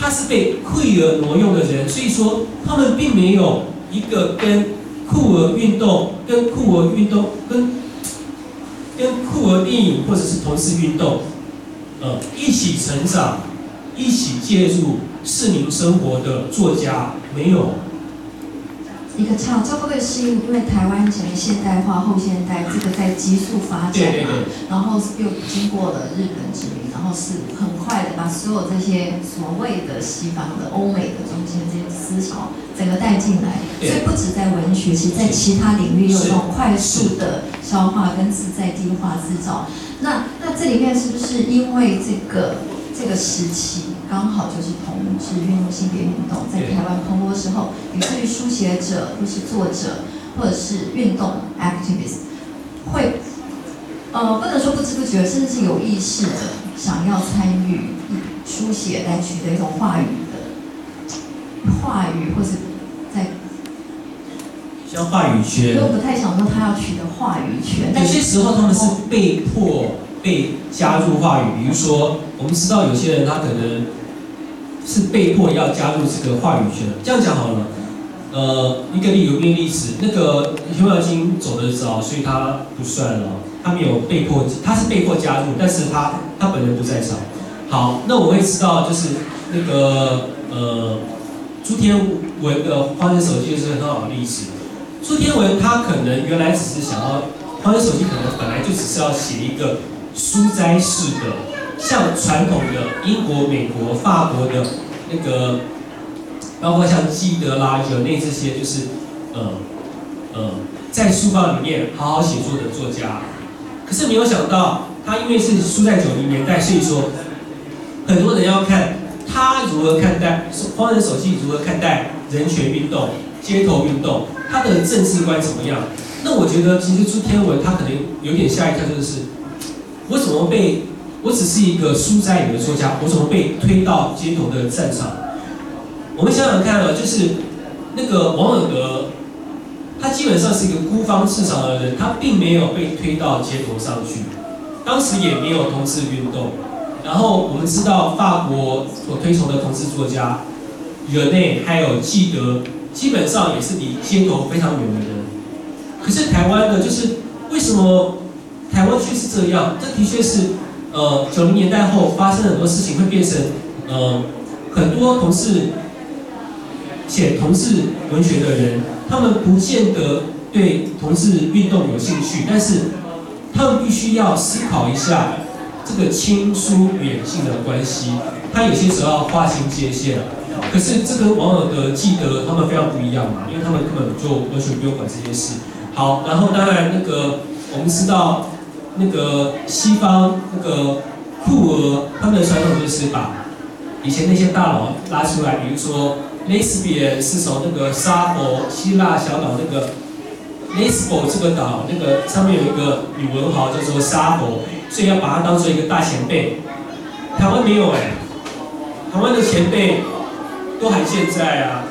他是被酷儿挪用的人，所以说他们并没有一个跟酷儿运动、跟酷儿运动、跟跟酷儿电影或者是同志运动，呃，一起成长、一起介入市民生活的作家没有。 一个差，这会不会是因为台湾整个现代化、后现代这个在急速发展嘛？ 对对对。 然后又经过了日本殖民，然后是很快的把所有这些所谓的西方的、欧美的中间这些思潮整个带进来，所以不止在文学，其实在其他领域又有这种快速的消化跟自在地化制造。那那这里面是不是因为这个这个时期？刚好就是同志运动、性别运动在台湾蓬勃的时候，以至于书写者或是作者或者是运动 activist 会，呃，不能说不知不觉，甚至是有意识的想要参与书写来取得一种话语的话语，或是在像话语权。 我不太想说他要取得话语权， 有些时候他们是被迫被加入话语，比如说我们知道有些人他可能是被迫要加入这个话语权。这样讲好了，呃，一个例有名例子，那个邱耀金走得早，所以他不算了，他没有被迫，他是被迫加入，但是他他本人不在场。好，那我会知道就是那个呃朱天文的《花生手机》就是很好的例子。朱天文他可能原来只是想要，《花生手机》可能本来就只是要写一个书斋式的。像传统的英国、美国、法国的那个，包括像基德啦、有内这些，就是呃呃，在书房里面好好写作的作家。可是没有想到，他因为是书在九零年代，所以说很多人要看他如何看待《荒人手记》，如何看待人权运动、街头运动，他的政治观怎么样？那我觉得其实朱天文他可能有点吓一跳，就是我怎么被。我只是一个书斋里的作家，我怎么被推到街头的战场？我们想想看啊，就是那个王尔德，他基本上是一个孤芳自赏的人，他并没有被推到街头上去，当时也没有同志运动。然后我们知道法国所推崇的同志作家，惹内还有纪德，基本上也是离街头非常远的人。可是台湾呢，就是为什么台湾却是这样？这的确是。呃，九零年代后发生很多事情，会变成呃很多同志写同志文学的人，他们不见得对同志运动有兴趣，但是他们必须要思考一下这个亲疏远近的关系，他有些时候要划清界限。可是这跟网友的记得他们非常不一样嘛，因为他们根本就完全不用管这些事。好，然后当然那个我们知道。那个西方那个酷儿，他们的传统就是把以前那些大佬拉出来，比如说 Lesbian 是从那个沙佛希腊小岛那个 Lesbos 这个岛，那个上面有一个女文豪叫做沙佛，所以要把它当做一个大前辈。台湾没有哎、欸，台湾的前辈都还健在啊。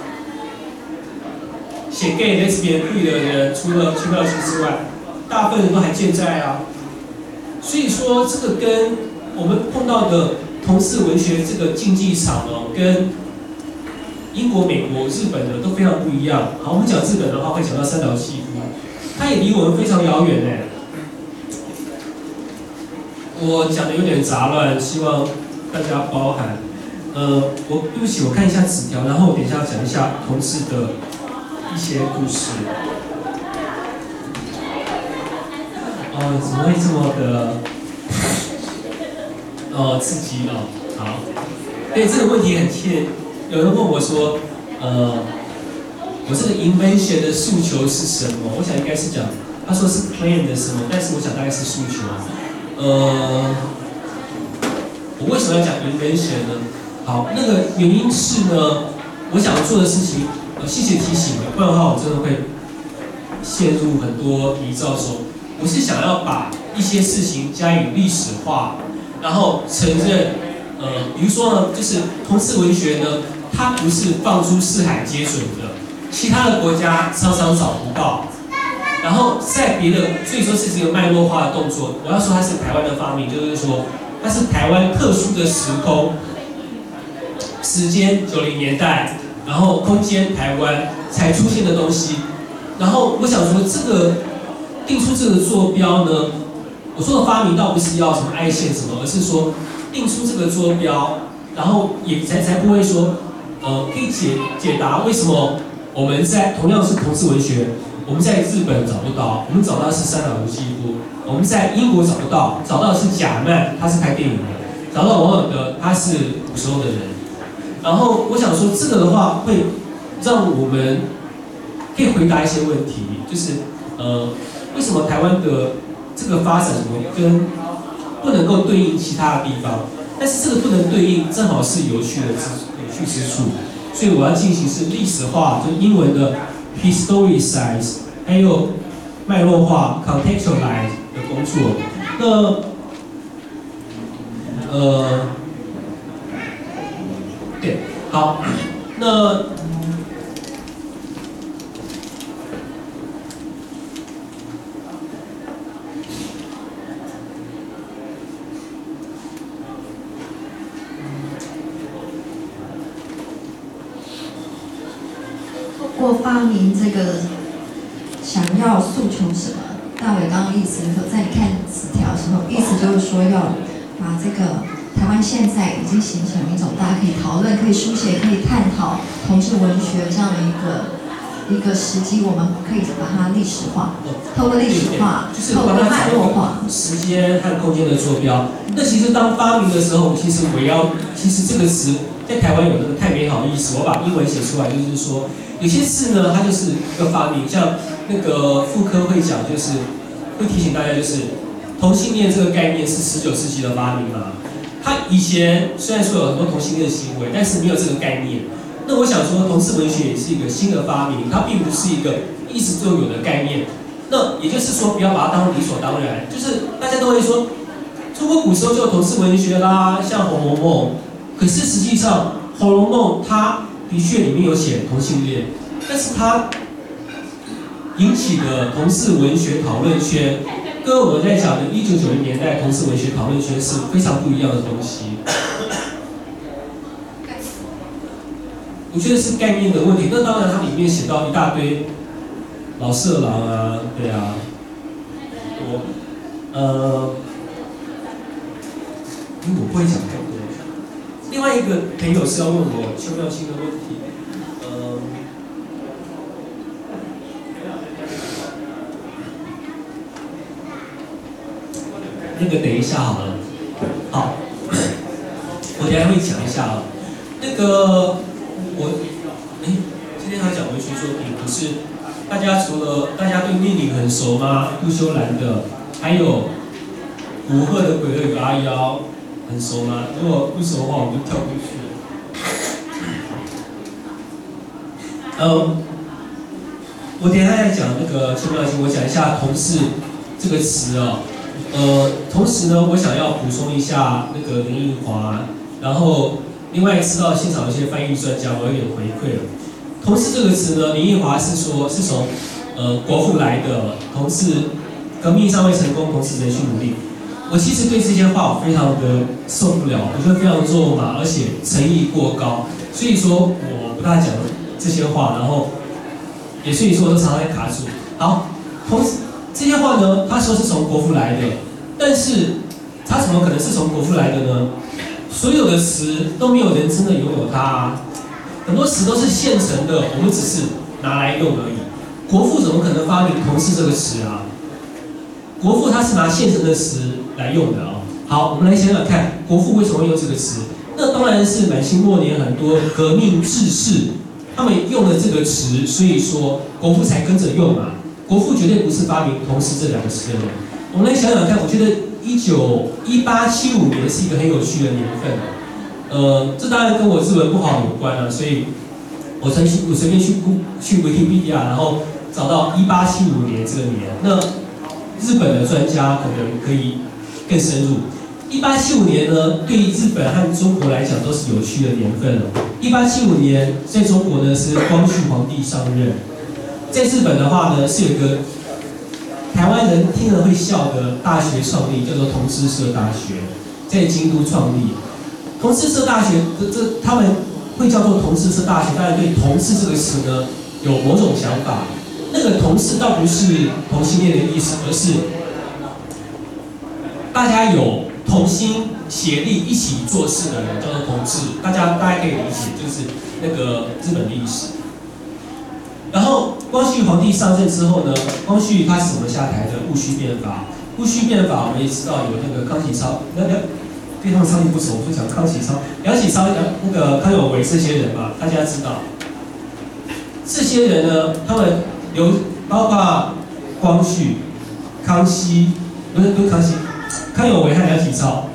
写 gay lesbian 酷的人，除了邱耀金之外，大部分人都还健在啊。所以说，这个跟我们碰到的同志文学这个竞技场哦，跟英国、美国、日本的都非常不一样。好，我们讲日本的话，会讲到三岛纪夫，他也离我们非常遥远哎。我讲的有点杂乱，希望大家包涵。呃，我对不起，我看一下纸条，然后我等一下讲一下同志的一些故事。哦，怎么会这么的，哦，刺激哦？好，对这个问题很切。有人问我说，呃，我这个 invention 的诉求是什么？我想应该是讲，他说是 claim 的什么，但是我想大概是诉求。呃，我为什么要讲 invention 呢？好，那个原因是呢，我想做的事情，呃，谢谢提醒，不然的话我真的会陷入很多泥沼中。我是想要把一些事情加以历史化，然后承认，呃，比如说呢，就是同志文学呢，它不是放诸四海皆准的，其他的国家常常找不到。然后在别的，所以说是这个脉络化的动作。我要说它是台湾的发明，就是说它是台湾特殊的时空， 时间九零年代，然后空间台湾才出现的东西。然后我想说，这个定出这个坐标呢，我说的发明倒不是要什么爱线什么，而是说定出这个坐标，然后也才才不会说，呃，可以解解答为什么我们在同样是同志文学，我们在日本找不到，我们找到是三岛由纪夫，我们在英国找不到，找到的是贾曼，他是拍电影的，找到王尔德，他是古时候的人。然后我想说，这个的话会让我们可以回答一些问题，就是呃，为什么台湾的这个发展什么跟不能够对应其他的地方？但是这个不能对应，正好是有趣的之有趣之处。所以我要进行是历史化，就英文的 historicize， 还有脉络化 contextualize 的工作。那呃，对，好，那。 透过发明这个想要诉求什么？大伟刚刚意思说，在你看纸条的时候，意思就是说要把这个台湾现在已经形成一种大家可以讨论、可以书写、可以探讨同志文学这样的一个一个时机，我们可以把它历史化，透过历史化， 就是透过脉络化， 时间和空间的坐标。那其实当发明的时候，其实我要，其实这个词在台湾有那个太美好意思，我把英文写出来，就是说。有些事呢，它就是一个发明，像那个妇科会讲，就是会提醒大家，就是同性恋这个概念是十九世纪的发明嘛。它以前虽然说有很多同性恋行为，但是没有这个概念。那我想说，同志文学也是一个新的发明，它并不是一个一直就有的概念。那也就是说，不要把它当理所当然。就是大家都会说，中国古时候就有同志文学啦，像《红楼梦》，可是实际上《红楼梦》它的确里面有写同性恋，但是它引起的同志文学讨论圈，跟我们在讲的一九九零年代同志文学讨论圈是非常不一样的东西。我觉得是概念的问题。那当然，它里面写到一大堆老色狼啊，对啊，我呃，因为我不会讲太多。另外一个朋友是要问我邱妙清的问题，呃，那个等一下好了，好，我等一下会讲一下啊。那个我，哎，今天他讲文学作品，可是大家除了大家对命理很熟吗？杜修兰的，还有古贺的《鬼二与阿妖》。很熟吗？如果不熟的话，我们就跳过去。嗯，我等一下再讲那个邱妙清，我讲一下同志这个词哦。呃，同时呢，我想要补充一下那个林奕华，然后另外知道现场有些翻译专家，我有点回馈了。同志这个词呢，林奕华是说是从呃国父来的，同志革命尚未成功，同志仍需努力。我其实对这些话我非常的受不了，我觉得非常肉麻，而且诚意过高，所以说我不大讲这些话，然后也所以说我都常常在卡住。好，同时这些话呢，他说是从国父来的，但是他怎么可能是从国父来的呢？所有的词都没有人真的拥有它啊，很多词都是现成的，我们只是拿来用而已。国父怎么可能发明同志这个词啊？国父他是拿现成的词来用的啊、哦。好，我们来想想看，国父为什么会用这个词？那当然是满清末年很多革命志士他们用了这个词，所以说国父才跟着用嘛。国父绝对不是发明同志这两个词的人。我们来想想看，我觉得一九一八七五年是一个很有趣的年份。呃，这当然跟我日文不好有关啊，所以我随我随便去去 Wikipedia， 然后找到一八七五年这个年。那日本的专家可能可以更深入。一八七五年呢，对于日本和中国来讲都是有趣的年份哦。一八七五年在中国呢是光绪皇帝上任，在日本的话呢是有一个台湾人听了会笑的大学创立，叫做同志社大学，在京都创立。同志社大学这这他们会叫做同志社大学，当然对同志这个词呢有某种想法。那个同志倒不是同性恋的意思，而是大家有同心协力一起做事的人叫做同志。大家大家可以理解，就是那个日本历史。然后光绪皇帝上任之后呢，光绪他是怎么下台的？戊戌变法。戊戌变法我们也知道有那个康熙超，那那对他们超级不熟，就讲康熙超、梁启超、梁那个康有为这些人嘛，大家知道。这些人呢，他们有包括光绪、康熙，不是不是康熙，康有为和梁启超。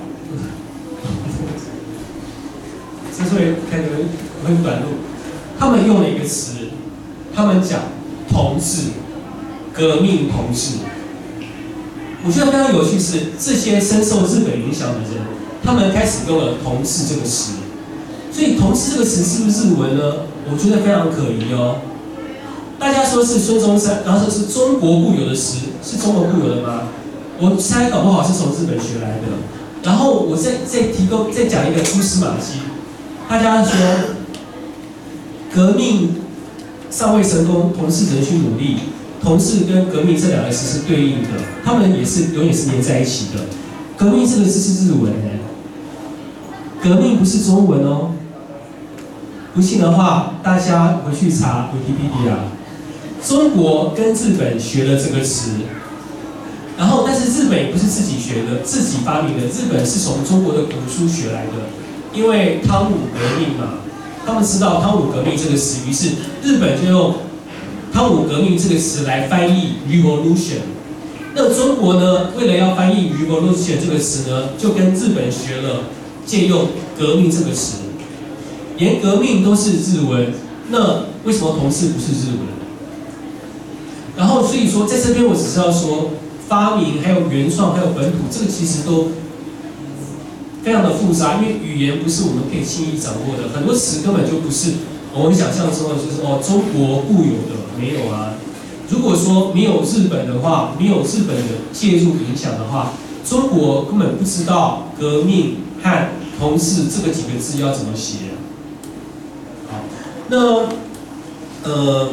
之所以看得很短路，他们用了一个词，他们讲同志、革命同志。我觉得非常有趣是，这些深受日本影响的人，他们开始用了同志这个词。所以同志这个词是不是日文呢？我觉得非常可疑哦。大家说是孙中山，然后说是中国固有的词，是中国固有的吗？我猜搞不好是从日本学来的。然后我再再提供再讲一个蛛丝马迹，大家说革命尚未成功，同志仍需努力。同志跟革命这两个词是对应的，他们也是永远是连在一起的。革命这个字是日文的，革命不是中文哦。不信的话，大家回去查 Wikipedia。中国跟日本学了这个词，然后但是日本也不是自己学的，自己发明的。日本是从中国的古书学来的，因为汤武革命嘛，他们知道汤武革命这个词，于是日本就用汤武革命这个词来翻译 revolution。那中国呢，为了要翻译 revolution 这个词呢，就跟日本学了借用革命这个词，连革命都是日文，那为什么同志不是日文？然后所以说，在这边我只是要说，发明还有原创还有本土，这个其实都非常的复杂，因为语言不是我们可以轻易掌握的，很多词根本就不是我们想象中的，就是哦中国固有的，没有啊。如果说没有日本的话，没有日本的介入影响的话，中国根本不知道革命和同志这个几个字要怎么写。好，那呃。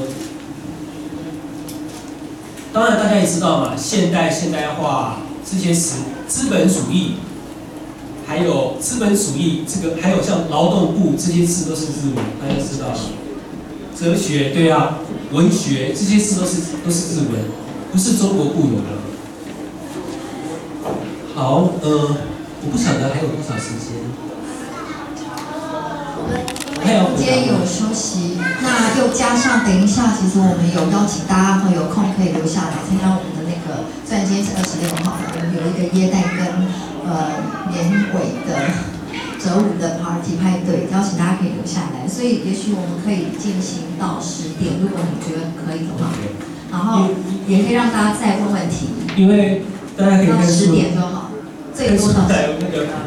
当然，大家也知道嘛，现代、现代化这些词，资本主义，还有资本主义这个，还有像劳动部这些字都是日文，大家知道。哲学，对啊，文学这些字都是都是日文，不是中国固有的。好，呃，我不晓得还有多少时间。 还有今天有休息，那又加上等一下，其实我们有邀请大家会有空可以留下来参加我们的那个，虽然今天是二十六号，我们有一个耶诞跟呃年尾的折舞的 party 派对，邀请大家可以留下来，所以也许我们可以进行到十点，如果你觉得可以的话，然后也可以让大家再问问题， 因为大家可以看十点就好，最多到在那个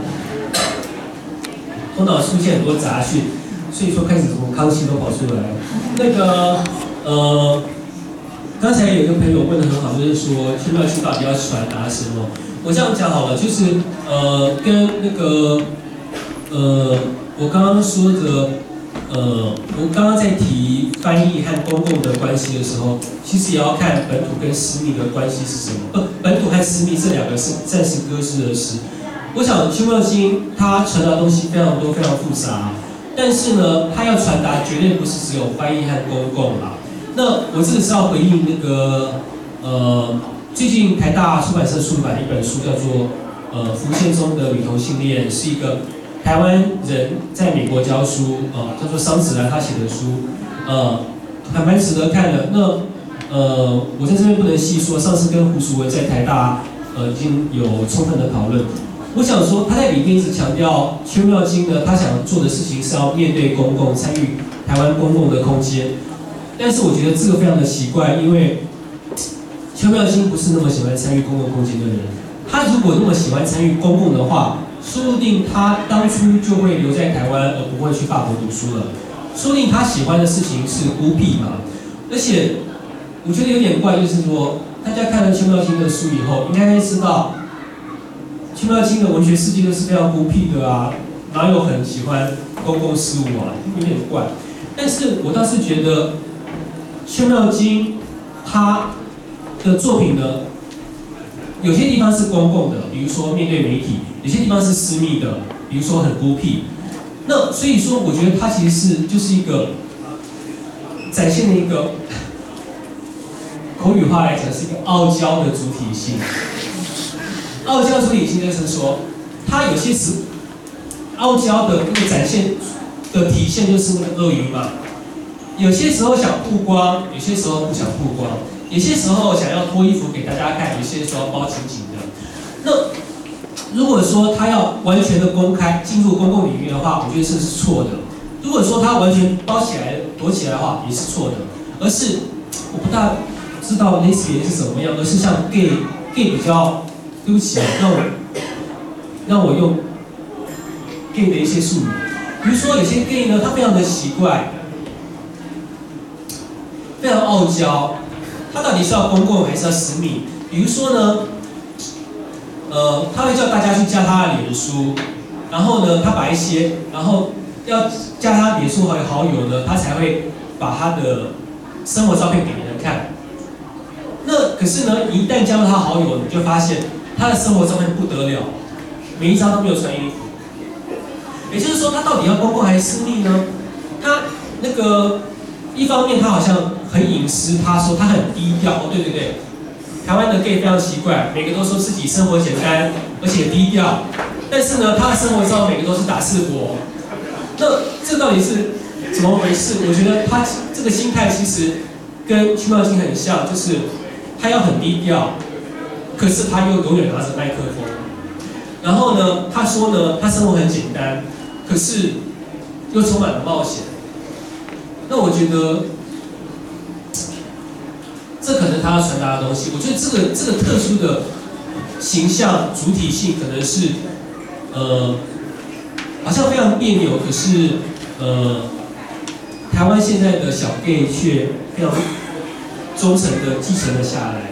头脑出现很多杂讯。所以说开始什么康熙都跑出来了。那个呃，刚才有一个朋友问得很好，就是说去庙区到底要传达什么？我这样讲好了，就是呃跟那个呃我刚刚说的呃我刚刚在提翻译和公共的关系的时候，其实也要看本土跟私密的关系是什么。不，本土和私密这两个是暂时搁置的事。我想邱妙金它传达的东西非常多，非常复杂。但是呢，他要传达绝对不是只有翻译和公共啦。那我这个是要回应那个呃，最近台大出版社出版的一本书，叫做呃《浮现中的女同性恋》，是一个台湾人在美国教书，呃，叫做桑子兰他写的书，呃，还蛮值得看的。那呃，我在这边不能细说，上次跟胡淑文在台大呃已经有充分的讨论。我想说，他在里面一直强调邱妙金呢，他想做的事情是要面对公共，参与台湾公共的空间。但是我觉得这个非常的奇怪，因为邱妙金不是那么喜欢参与公共空间的人。他如果那么喜欢参与公共的话，说不定他当初就会留在台湾，而不会去法国读书了。说不定他喜欢的事情是孤僻嘛。而且我觉得有点怪，就是说，大家看了邱妙金的书以后，应该知道。邱妙金的文学世界都是非常孤僻的啊， 然后又很喜欢公共事务啊，有点怪。但是我倒是觉得邱妙金他的作品呢，有些地方是公共的，比如说面对媒体；有些地方是私密的，比如说很孤僻。那所以说，我觉得他其实是就是一个展现了一个口语化来讲是一个傲娇的主体性。傲娇主体性就是说，他有些时傲娇的那个展现的体现就是那个鳄鱼嘛。有些时候想曝光，有些时候不想曝光，有些时候想要脱衣服给大家看，有些时候包紧紧的。那如果说他要完全的公开进入公共领域的话，我觉得这是错的。如果说他完全包起来躲起来的话，也是错的。而是我不大知道 lesbian 是怎么样，而是像 gay gay 比较，对不起，让我让我用 gay 的一些术语，比如说有些 gay 呢，他非常的奇怪，非常傲娇，他到底是要公共还是要私密？比如说呢，呃，他会叫大家去加他的脸书，然后呢，他把一些，然后要加他脸书好好友呢，他才会把他的生活照片给人看。那可是呢，一旦加入他好友，你就发现他的生活照片不得了，每一张都没有穿衣服。也就是说，他到底要公共还是私密呢？他那个一方面他好像很隐私，他说他很低调。哦，对对对，台湾的 gay 非常奇怪，每个都说自己生活简单而且低调，但是呢，他的生活照每个都是打赤膊。那这到底是怎么回事？我觉得他这个心态其实跟邱妙金很像，就是他要很低调，可是他又永远拿着麦克风。然后呢，他说呢，他生活很简单，可是又充满了冒险。那我觉得，这可能他要传达的东西。我觉得这个这个特殊的形象主体性，可能是呃，好像非常别扭，可是呃，台湾现在的小 gay 却非常忠诚的继承了下来。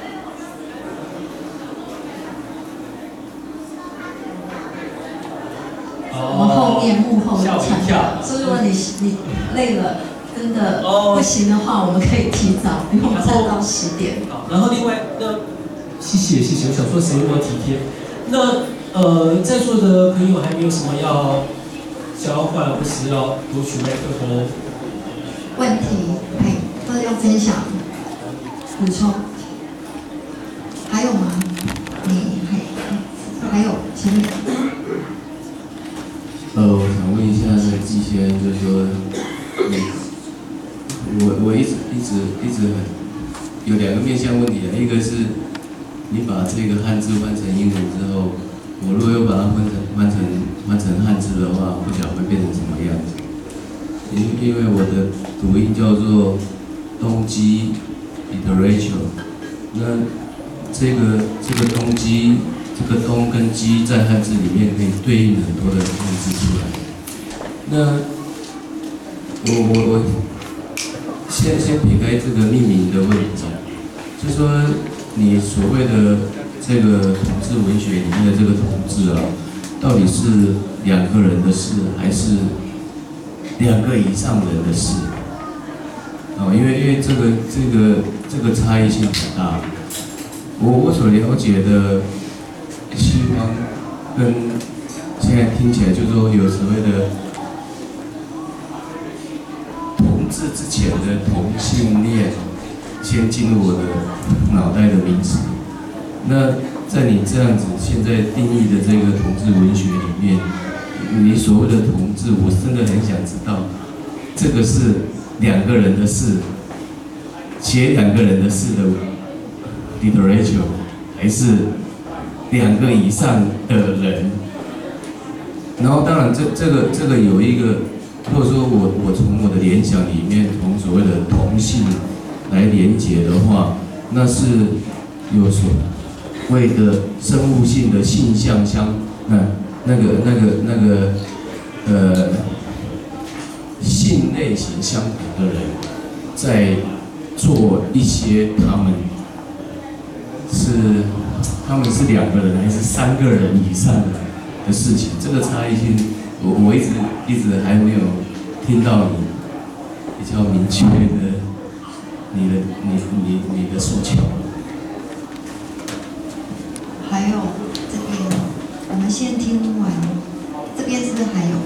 我们后面幕后吓我一跳。 所以如果你你累了，真的不行的话，我们可以提早，因为我们站到十点。 好，然后另外那谢谢谢谢，我想说谁那么体贴。那呃，在座的朋友还没有什么要交换或是要夺取麦克风问题，嘿，或者要分享、补充，还有吗？你还还有前面。 呃，我想问一下那个季先，就是说，我我一直一直一直很有两个面向问题啊，一个是你把这个汉字换成英文之后，我如果又把它换成换成换成汉字的话，不晓得会变成什么样子。因因为我的读音叫做东基 literature， 那这个这个东基。这个东跟基在汉字里面可以对应很多的汉字出来。那我我我先先撇开这个命名的问题，就说你所谓的这个统治文学里面的这个统治啊，到底是两个人的事，还是两个以上人的事？哦，因为因为这个这个这个差异性很大。我我所了解的。西方跟现在听起来就是说有所谓的同志之前的同性恋，先进入我的脑袋的名词。那在你这样子现在定义的这个同志文学里面，你所谓的同志，我真的很想知道，这个是两个人的事，写两个人的事的 literature， 还是？两个以上的人，然后当然这这个这个有一个，如果说我我从我的联想里面，从所谓的同性来连结的话，那是有所谓的生物性的性向相，那那个那个那个呃性类型相同的人，在做一些他们是。他们是两个人还是三个人以上的的事情，这个差异性我我一直一直还没有听到你比较明确的你的你你你的诉求。 还有这边，我们先听完，这边是不是还有？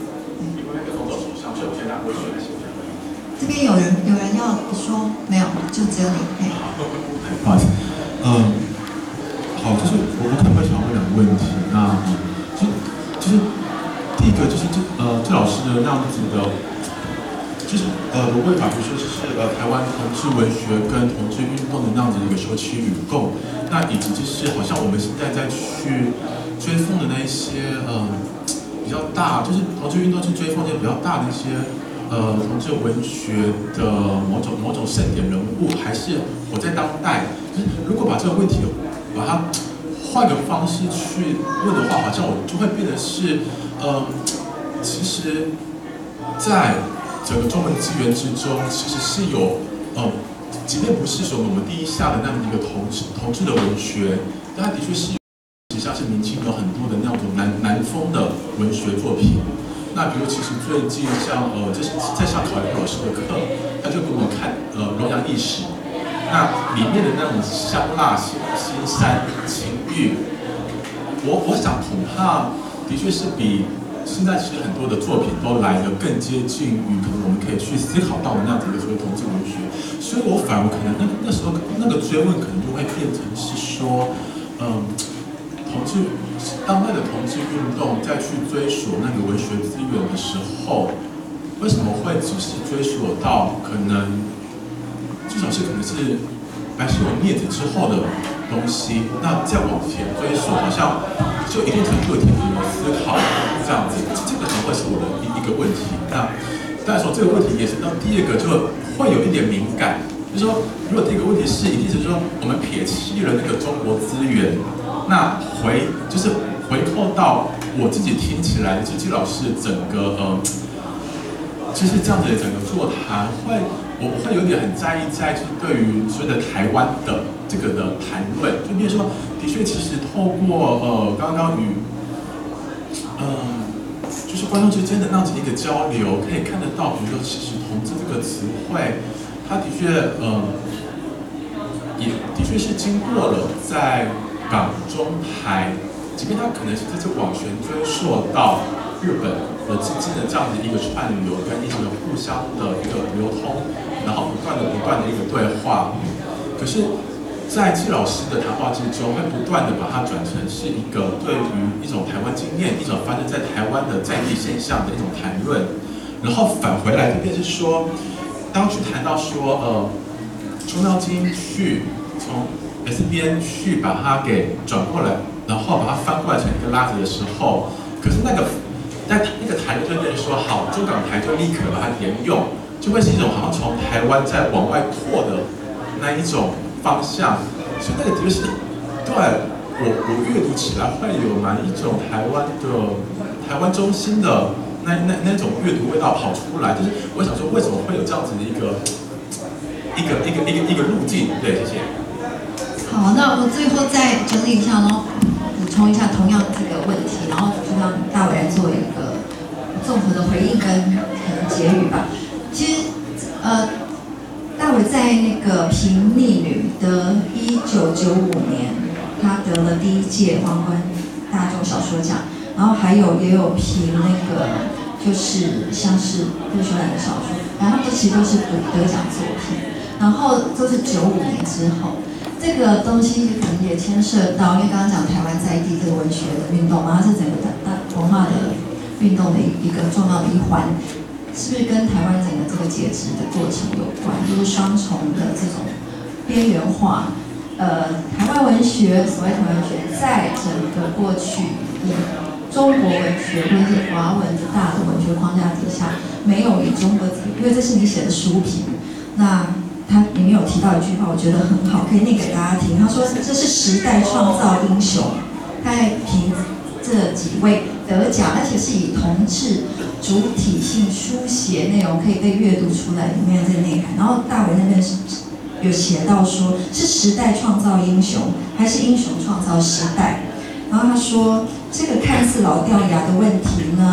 这边有人有人要说没有，就只有你。嘿， 不好意思，嗯，好，就是我我可能会想问两个问题，那就就是第一个就是这呃这老师的那样子的，就是呃罗贵法比如说是呃台湾同志文学跟同志运动的那样子的一个休戚与共，那以及就是好像我们现在在去追风的那一些呃比较大，就是同志运动去追风那些比较大的一些。呃，同志文学的某种某种盛典人物，还是活在当代？就是如果把这个问题把它换个方式去问的话，好像我就会变得是，呃，其实，在整个中文资源之中，其实是有，呃，即便不是说我们第一下的那样的一个同志同志的文学，但它的确是，实际上是明清有很多的那种南南风的文学作品。那比如其实最近像呃，就是在上考研老师的课，他就给我们看呃《龙阳历史》，那里面的那种香辣、新新山、情欲，我我想恐怕的确是比现在其实很多的作品都来得更接近于可能我们可以去思考到的那样子一个所谓同志文学，所以我反而可能那那时候那个追问可能就会变成是说，嗯。同志当代的同志运动再去追索那个文学资源的时候，为什么会只是追索到可能至少是可能是白先勇灭子之后的东西？那再往前追索，好像就一定程度的停止了思考这样子，这个可能会是我的一一个问题。那当然说这个问题也是到第二个就会有一点敏感，就是说如果第一个问题是一定是说我们撇弃了那个中国资源。那回就是回扣到我自己听起来，就季老师整个呃，就是这样子的整个座谈，会我会有点很在意在就是对于所谓的台湾的这个的谈论，就比如说，的确其实透过呃刚刚与嗯、呃、就是观众之间的那样子一个交流，可以看得到，比如说其实同志这个词汇，它的确呃也的确是经过了在。港中台，即便它可能是这次往前追溯到日本的之间的这样的一个串流跟一个互相的一个流通，然后不断的不断的一个对话，可是，在季老师的谈话之中，会不断的把它转成是一个对于一种台湾经验、一种发生在台湾的在地现象的一种谈论，然后返回来就变成说，当去谈到说呃，中央经去从。S 边去把它给转过来，然后把它翻过来成一个拉子的时候，可是那个在那个台就变成说好，中港台就立刻把它沿用，就会是一种好像从台湾再往外扩的那一种方向，所以那个的确是对我我阅读起来会有蛮一种台湾的台湾中心的那那那种阅读味道跑出来，就是我想说为什么会有这样子的一个一个一个一个一个路径？对，谢谢。 好，那我最后再整理一下，然后补充一下同样的这个问题，然后就让大伟来做一个综合的回应跟可能结语吧。其实，呃，大伟在那个评逆女的一九九五年，他得了第一届皇冠大众小说奖，然后还有也有评那个就是像是陆秀兰的小说，然后这其实都是得得奖作品，然后都是九五年之后。这个东西可能也牵涉到，因为刚刚讲台湾在地这个文学的运动嘛，它是整个大文化的运动的一个重要的一环，是不是跟台湾整个这个解职的过程有关？就是双重的这种边缘化，呃，台湾文学，所谓台湾文学，在整个过去以中国文学或者是华文的大的文学框架底下，没有以中国，因为这是你写的书评，那。他里面有提到一句话，我觉得很好，可以念给大家听。他说：“这是时代创造英雄。”他在评这几位得奖，而且是以同志主体性书写内容可以被阅读出来里面的这个内涵。然后大伟那边是有写到说，是时代创造英雄，还是英雄创造时代？然后他说，这个看似老掉牙的问题呢，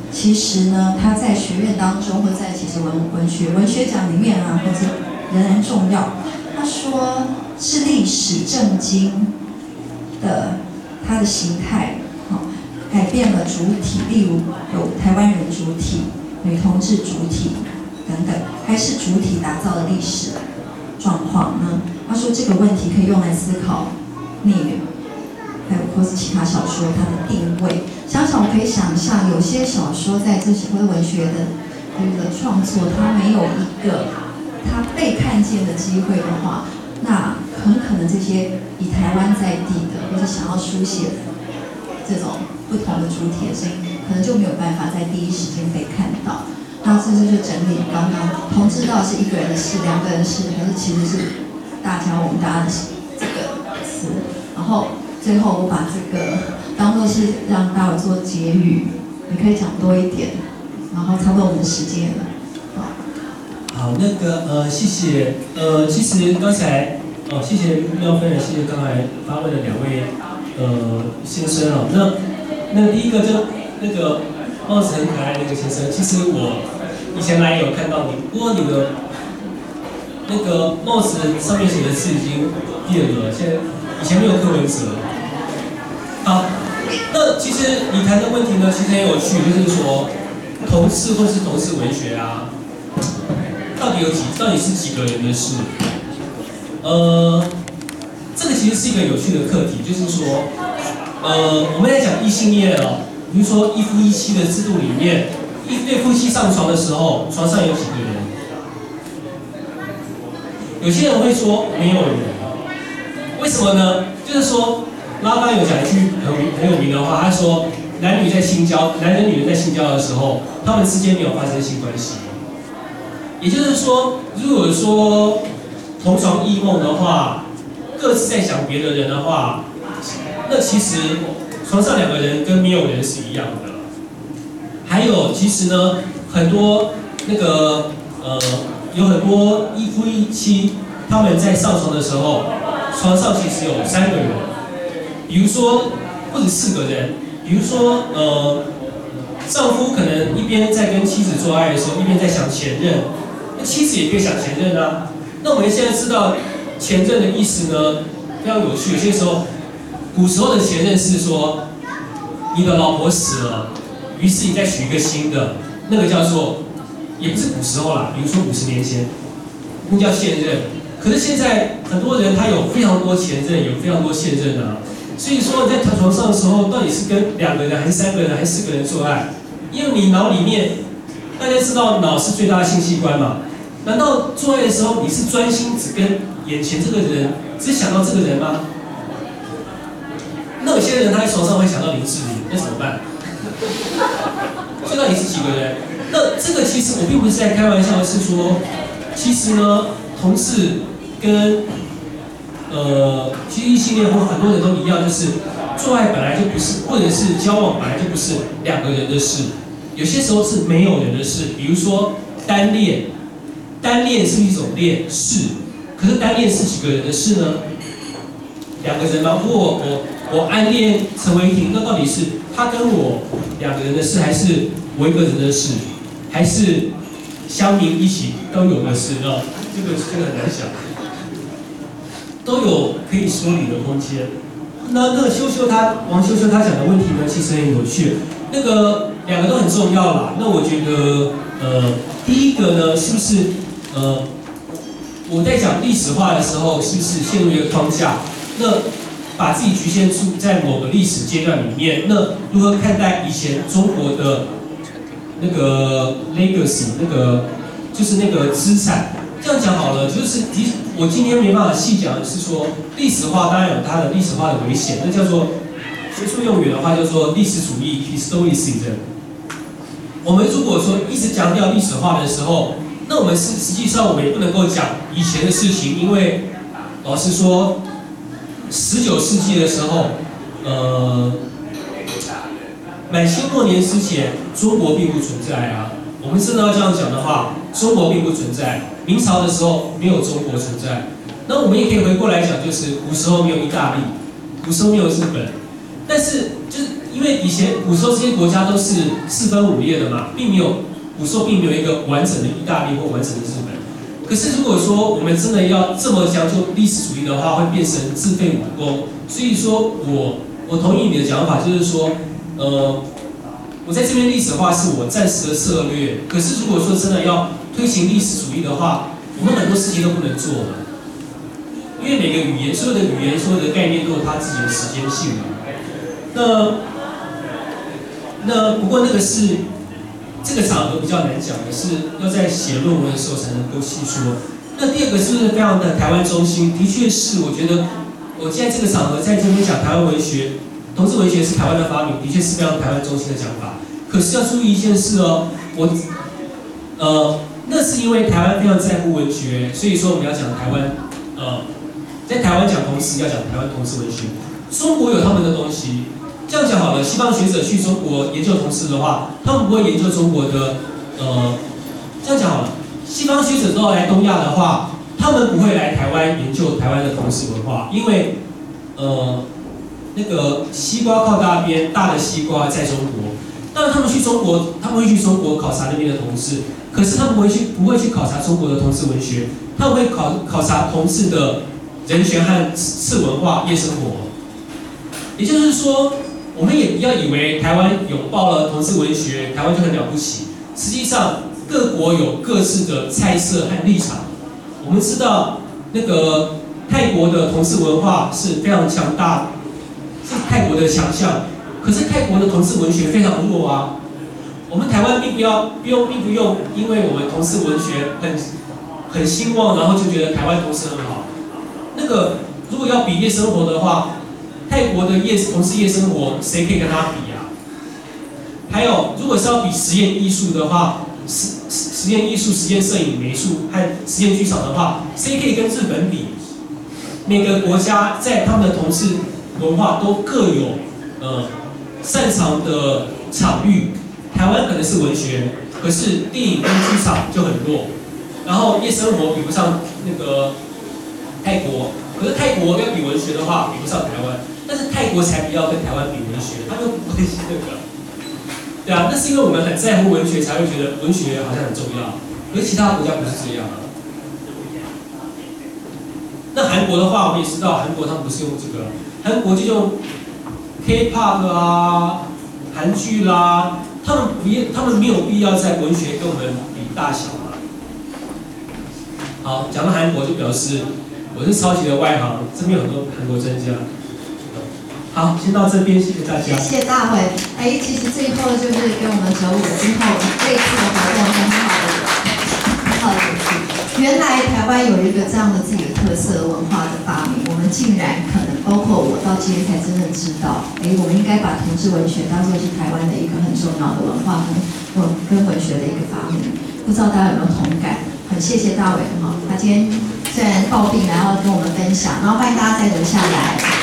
其实呢，它在学院当中，或者在其实文文学文学奖里面啊，或者仍然重要。他说是历史政经的它的形态，好、哦，改变了主体，例如有台湾人主体、女同志主体等等，还是主体打造的历史状况呢？他说这个问题可以用来思考孽缘，还有或是其他小说它的定位。想想我可以想象，有些小说在这些或者文学的这个创作，它没有一个它被看见的机会的话，那很可能这些以台湾在地的，或者想要书写这种不同的主体的声音，可能就没有办法在第一时间被看到。那这是就整理刚刚同志到底是一个人的事、两个人的事，还是其实是大家我们大家的这个词？然后最后我把这个当做是让大家做结语，你可以讲多一点，然后差不多我们的时间了。 好，那个呃，谢谢呃，其实刚才哦，谢谢妙芬，谢谢刚才发问的两位呃先生哦。那那第一个就那个帽子很可爱的那个先生，其实我以前来有看到你，不过你的那个帽子上面写的字已经变了，现在以前没有柯文哲。好，那其实你谈的问题呢，其实很有趣，就是说同志或是同志文学啊。到底有几？到底是几个人的事？呃，这个其实是一个有趣的课题，就是说，呃，我们在讲异性恋哦，比如说一夫一妻的制度里面，一对夫妻上床的时候，床上有几个人？有些人会说没有人，为什么呢？就是说，拉拉有讲一句很很有名的话，他说，男女在性交，男人女人在性交的时候，他们之间没有发生性关系。也就是说，如果说同床异梦的话，各自在想别的人的话，那其实床上两个人跟没有人是一样的。还有，其实呢，很多那个呃，有很多一夫一妻，他们在上床的时候，床上其实有三个人，比如说不止四个人，比如说呃，丈夫可能一边在跟妻子做爱的时候，一边在想前任。那妻子也可以想前任啊。那我们现在知道前任的意思呢，非常有趣。有些时候，古时候的前任是说，你的老婆死了，于是你再娶一个新的，那个叫做，也不是古时候啦，比如说五十年前，那叫现任。可是现在很多人他有非常多前任，有非常多现任啊。所以说你在床上的时候，到底是跟两个人，还是三个人，还是四个人做爱？因为你脑里面，大家知道脑是最大的性器官嘛。难道做爱的时候你是专心只跟眼前这个人，只想到这个人吗？那有些人他在床上会想到林志玲，那怎么办？所以到底是几个人？那这个其实我并不是在开玩笑，是说，其实呢，同志跟呃，其实异性恋或很多人都一样，就是做爱本来就不是，或者是交往本来就不是两个人的事，有些时候是没有人的事，比如说单恋。单恋是一种恋是，可是单恋是几个人的事呢？两个人吗？如果我我暗恋陈伟霆，那到底是他跟我两个人的事，还是我一个人的事，还是乡民一起都有的事呢？这个这个很难想，都有可以说理的空间。那那个修修他王修修他讲的问题呢，其实很有趣。那个两个都很重要啦。那我觉得呃，第一个呢，是不是？呃，我在讲历史化的时候，是不是陷入一个框架？那把自己局限住在某个历史阶段里面，那如何看待以前中国的那个 legacy， 那个就是那个资产？这样讲好了，就是我今天没办法细讲的是说，历史化当然有它的历史化的危险，那叫做学术用语的话叫做历史主义 （historicism）。我们如果说一直强调历史化的时候，那我们是实际上我们也不能够讲以前的事情，因为老实说，十九世纪的时候，呃，满清末年之前，中国并不存在啊。我们真的要这样讲的话，中国并不存在。明朝的时候没有中国存在。那我们也可以回过来讲，就是古时候没有意大利，古时候没有日本，但是就是因为以前古时候这些国家都是四分五裂的嘛，并没有古时候并没有一个完整的意大利或完整的日本。可是如果说我们真的要这么讲究历史主义的话，会变成自废武功。所以说我我同意你的讲法，就是说，呃，我在这边历史化是我暂时的策略。可是如果说真的要推行历史主义的话，我们很多事情都不能做了，因为每个语言、所有的语言、所有的概念都有它自己的时间性嘛。那那不过那个是。这个场合比较难讲的是，要在写论文的时候才能够细说。那第二个是不是非常的台湾中心？的确是，我觉得我现在这个场合在这边讲台湾文学，同志文学是台湾的发明，的确是非常台湾中心的讲法。可是要注意一件事哦，我呃，那是因为台湾非常在乎文学，所以说我们要讲台湾，呃，在台湾讲同志要讲台湾同志文学。中国有他们的东西。这样讲好了，西方学者去中国研究同志的话，他们不会研究中国的，呃，这样讲好了，西方学者都要来东亚的话，他们不会来台湾研究台湾的同志文化，因为，呃，那个西瓜靠大边，大的西瓜在中国。当然他们去中国，他们会去中国考察那边的同志，可是他们不会去不会去考察中国的同志文学，他们会考考察同志的人权和次文化夜生活。也就是说。我们也不要以为台湾拥抱了同志文学，台湾就很了不起。实际上，各国有各自的菜色和立场。我们知道，那个泰国的同志文化是非常强大，是泰国的强项。可是泰国的同志文学非常弱啊。我们台湾并不要不用并不用，因为我们同志文学很很兴旺，然后就觉得台湾同志很好。那个如果要比夜生活的话。泰国的夜同志夜生活，谁可以跟他比啊？还有，如果是要比实验艺术的话，实实验艺术、实验摄影、美术和实验剧场的话，谁可以跟日本比？每个国家在他们的同志文化都各有呃擅长的场域。台湾可能是文学，可是电影跟剧场就很弱。然后夜生活比不上那个泰国，可是泰国要比文学的话，比不上台湾。但是泰国才不要跟台湾比文学，他们不会是那个，对啊，那是因为我们很在乎文学，才会觉得文学好像很重要。可是其他国家不是这样啊。那韩国的话，我们也知道，韩国他们不是用这个，韩国就用 K-pop 啊、韩剧啦，他们不，他们没有必要在文学跟我们比大小嘛。好，讲到韩国就表示我是超级的外行，这边有很多韩国专家。好，先到这边，谢谢大家。 谢谢大会。哎，其实最后就是给我们九五之后这一次的活动很好的很好的有趣。原来台湾有一个这样的自己的特色文化的发明，我们竟然可能包括我到今天才真正知道，哎，我们应该把同志文学当作是台湾的一个很重要的文化跟文跟文学的一个发明。不知道大家有没有同感？很谢谢大伟哈，他今天虽然抱病，然后跟我们分享，然后欢迎大家再留下来。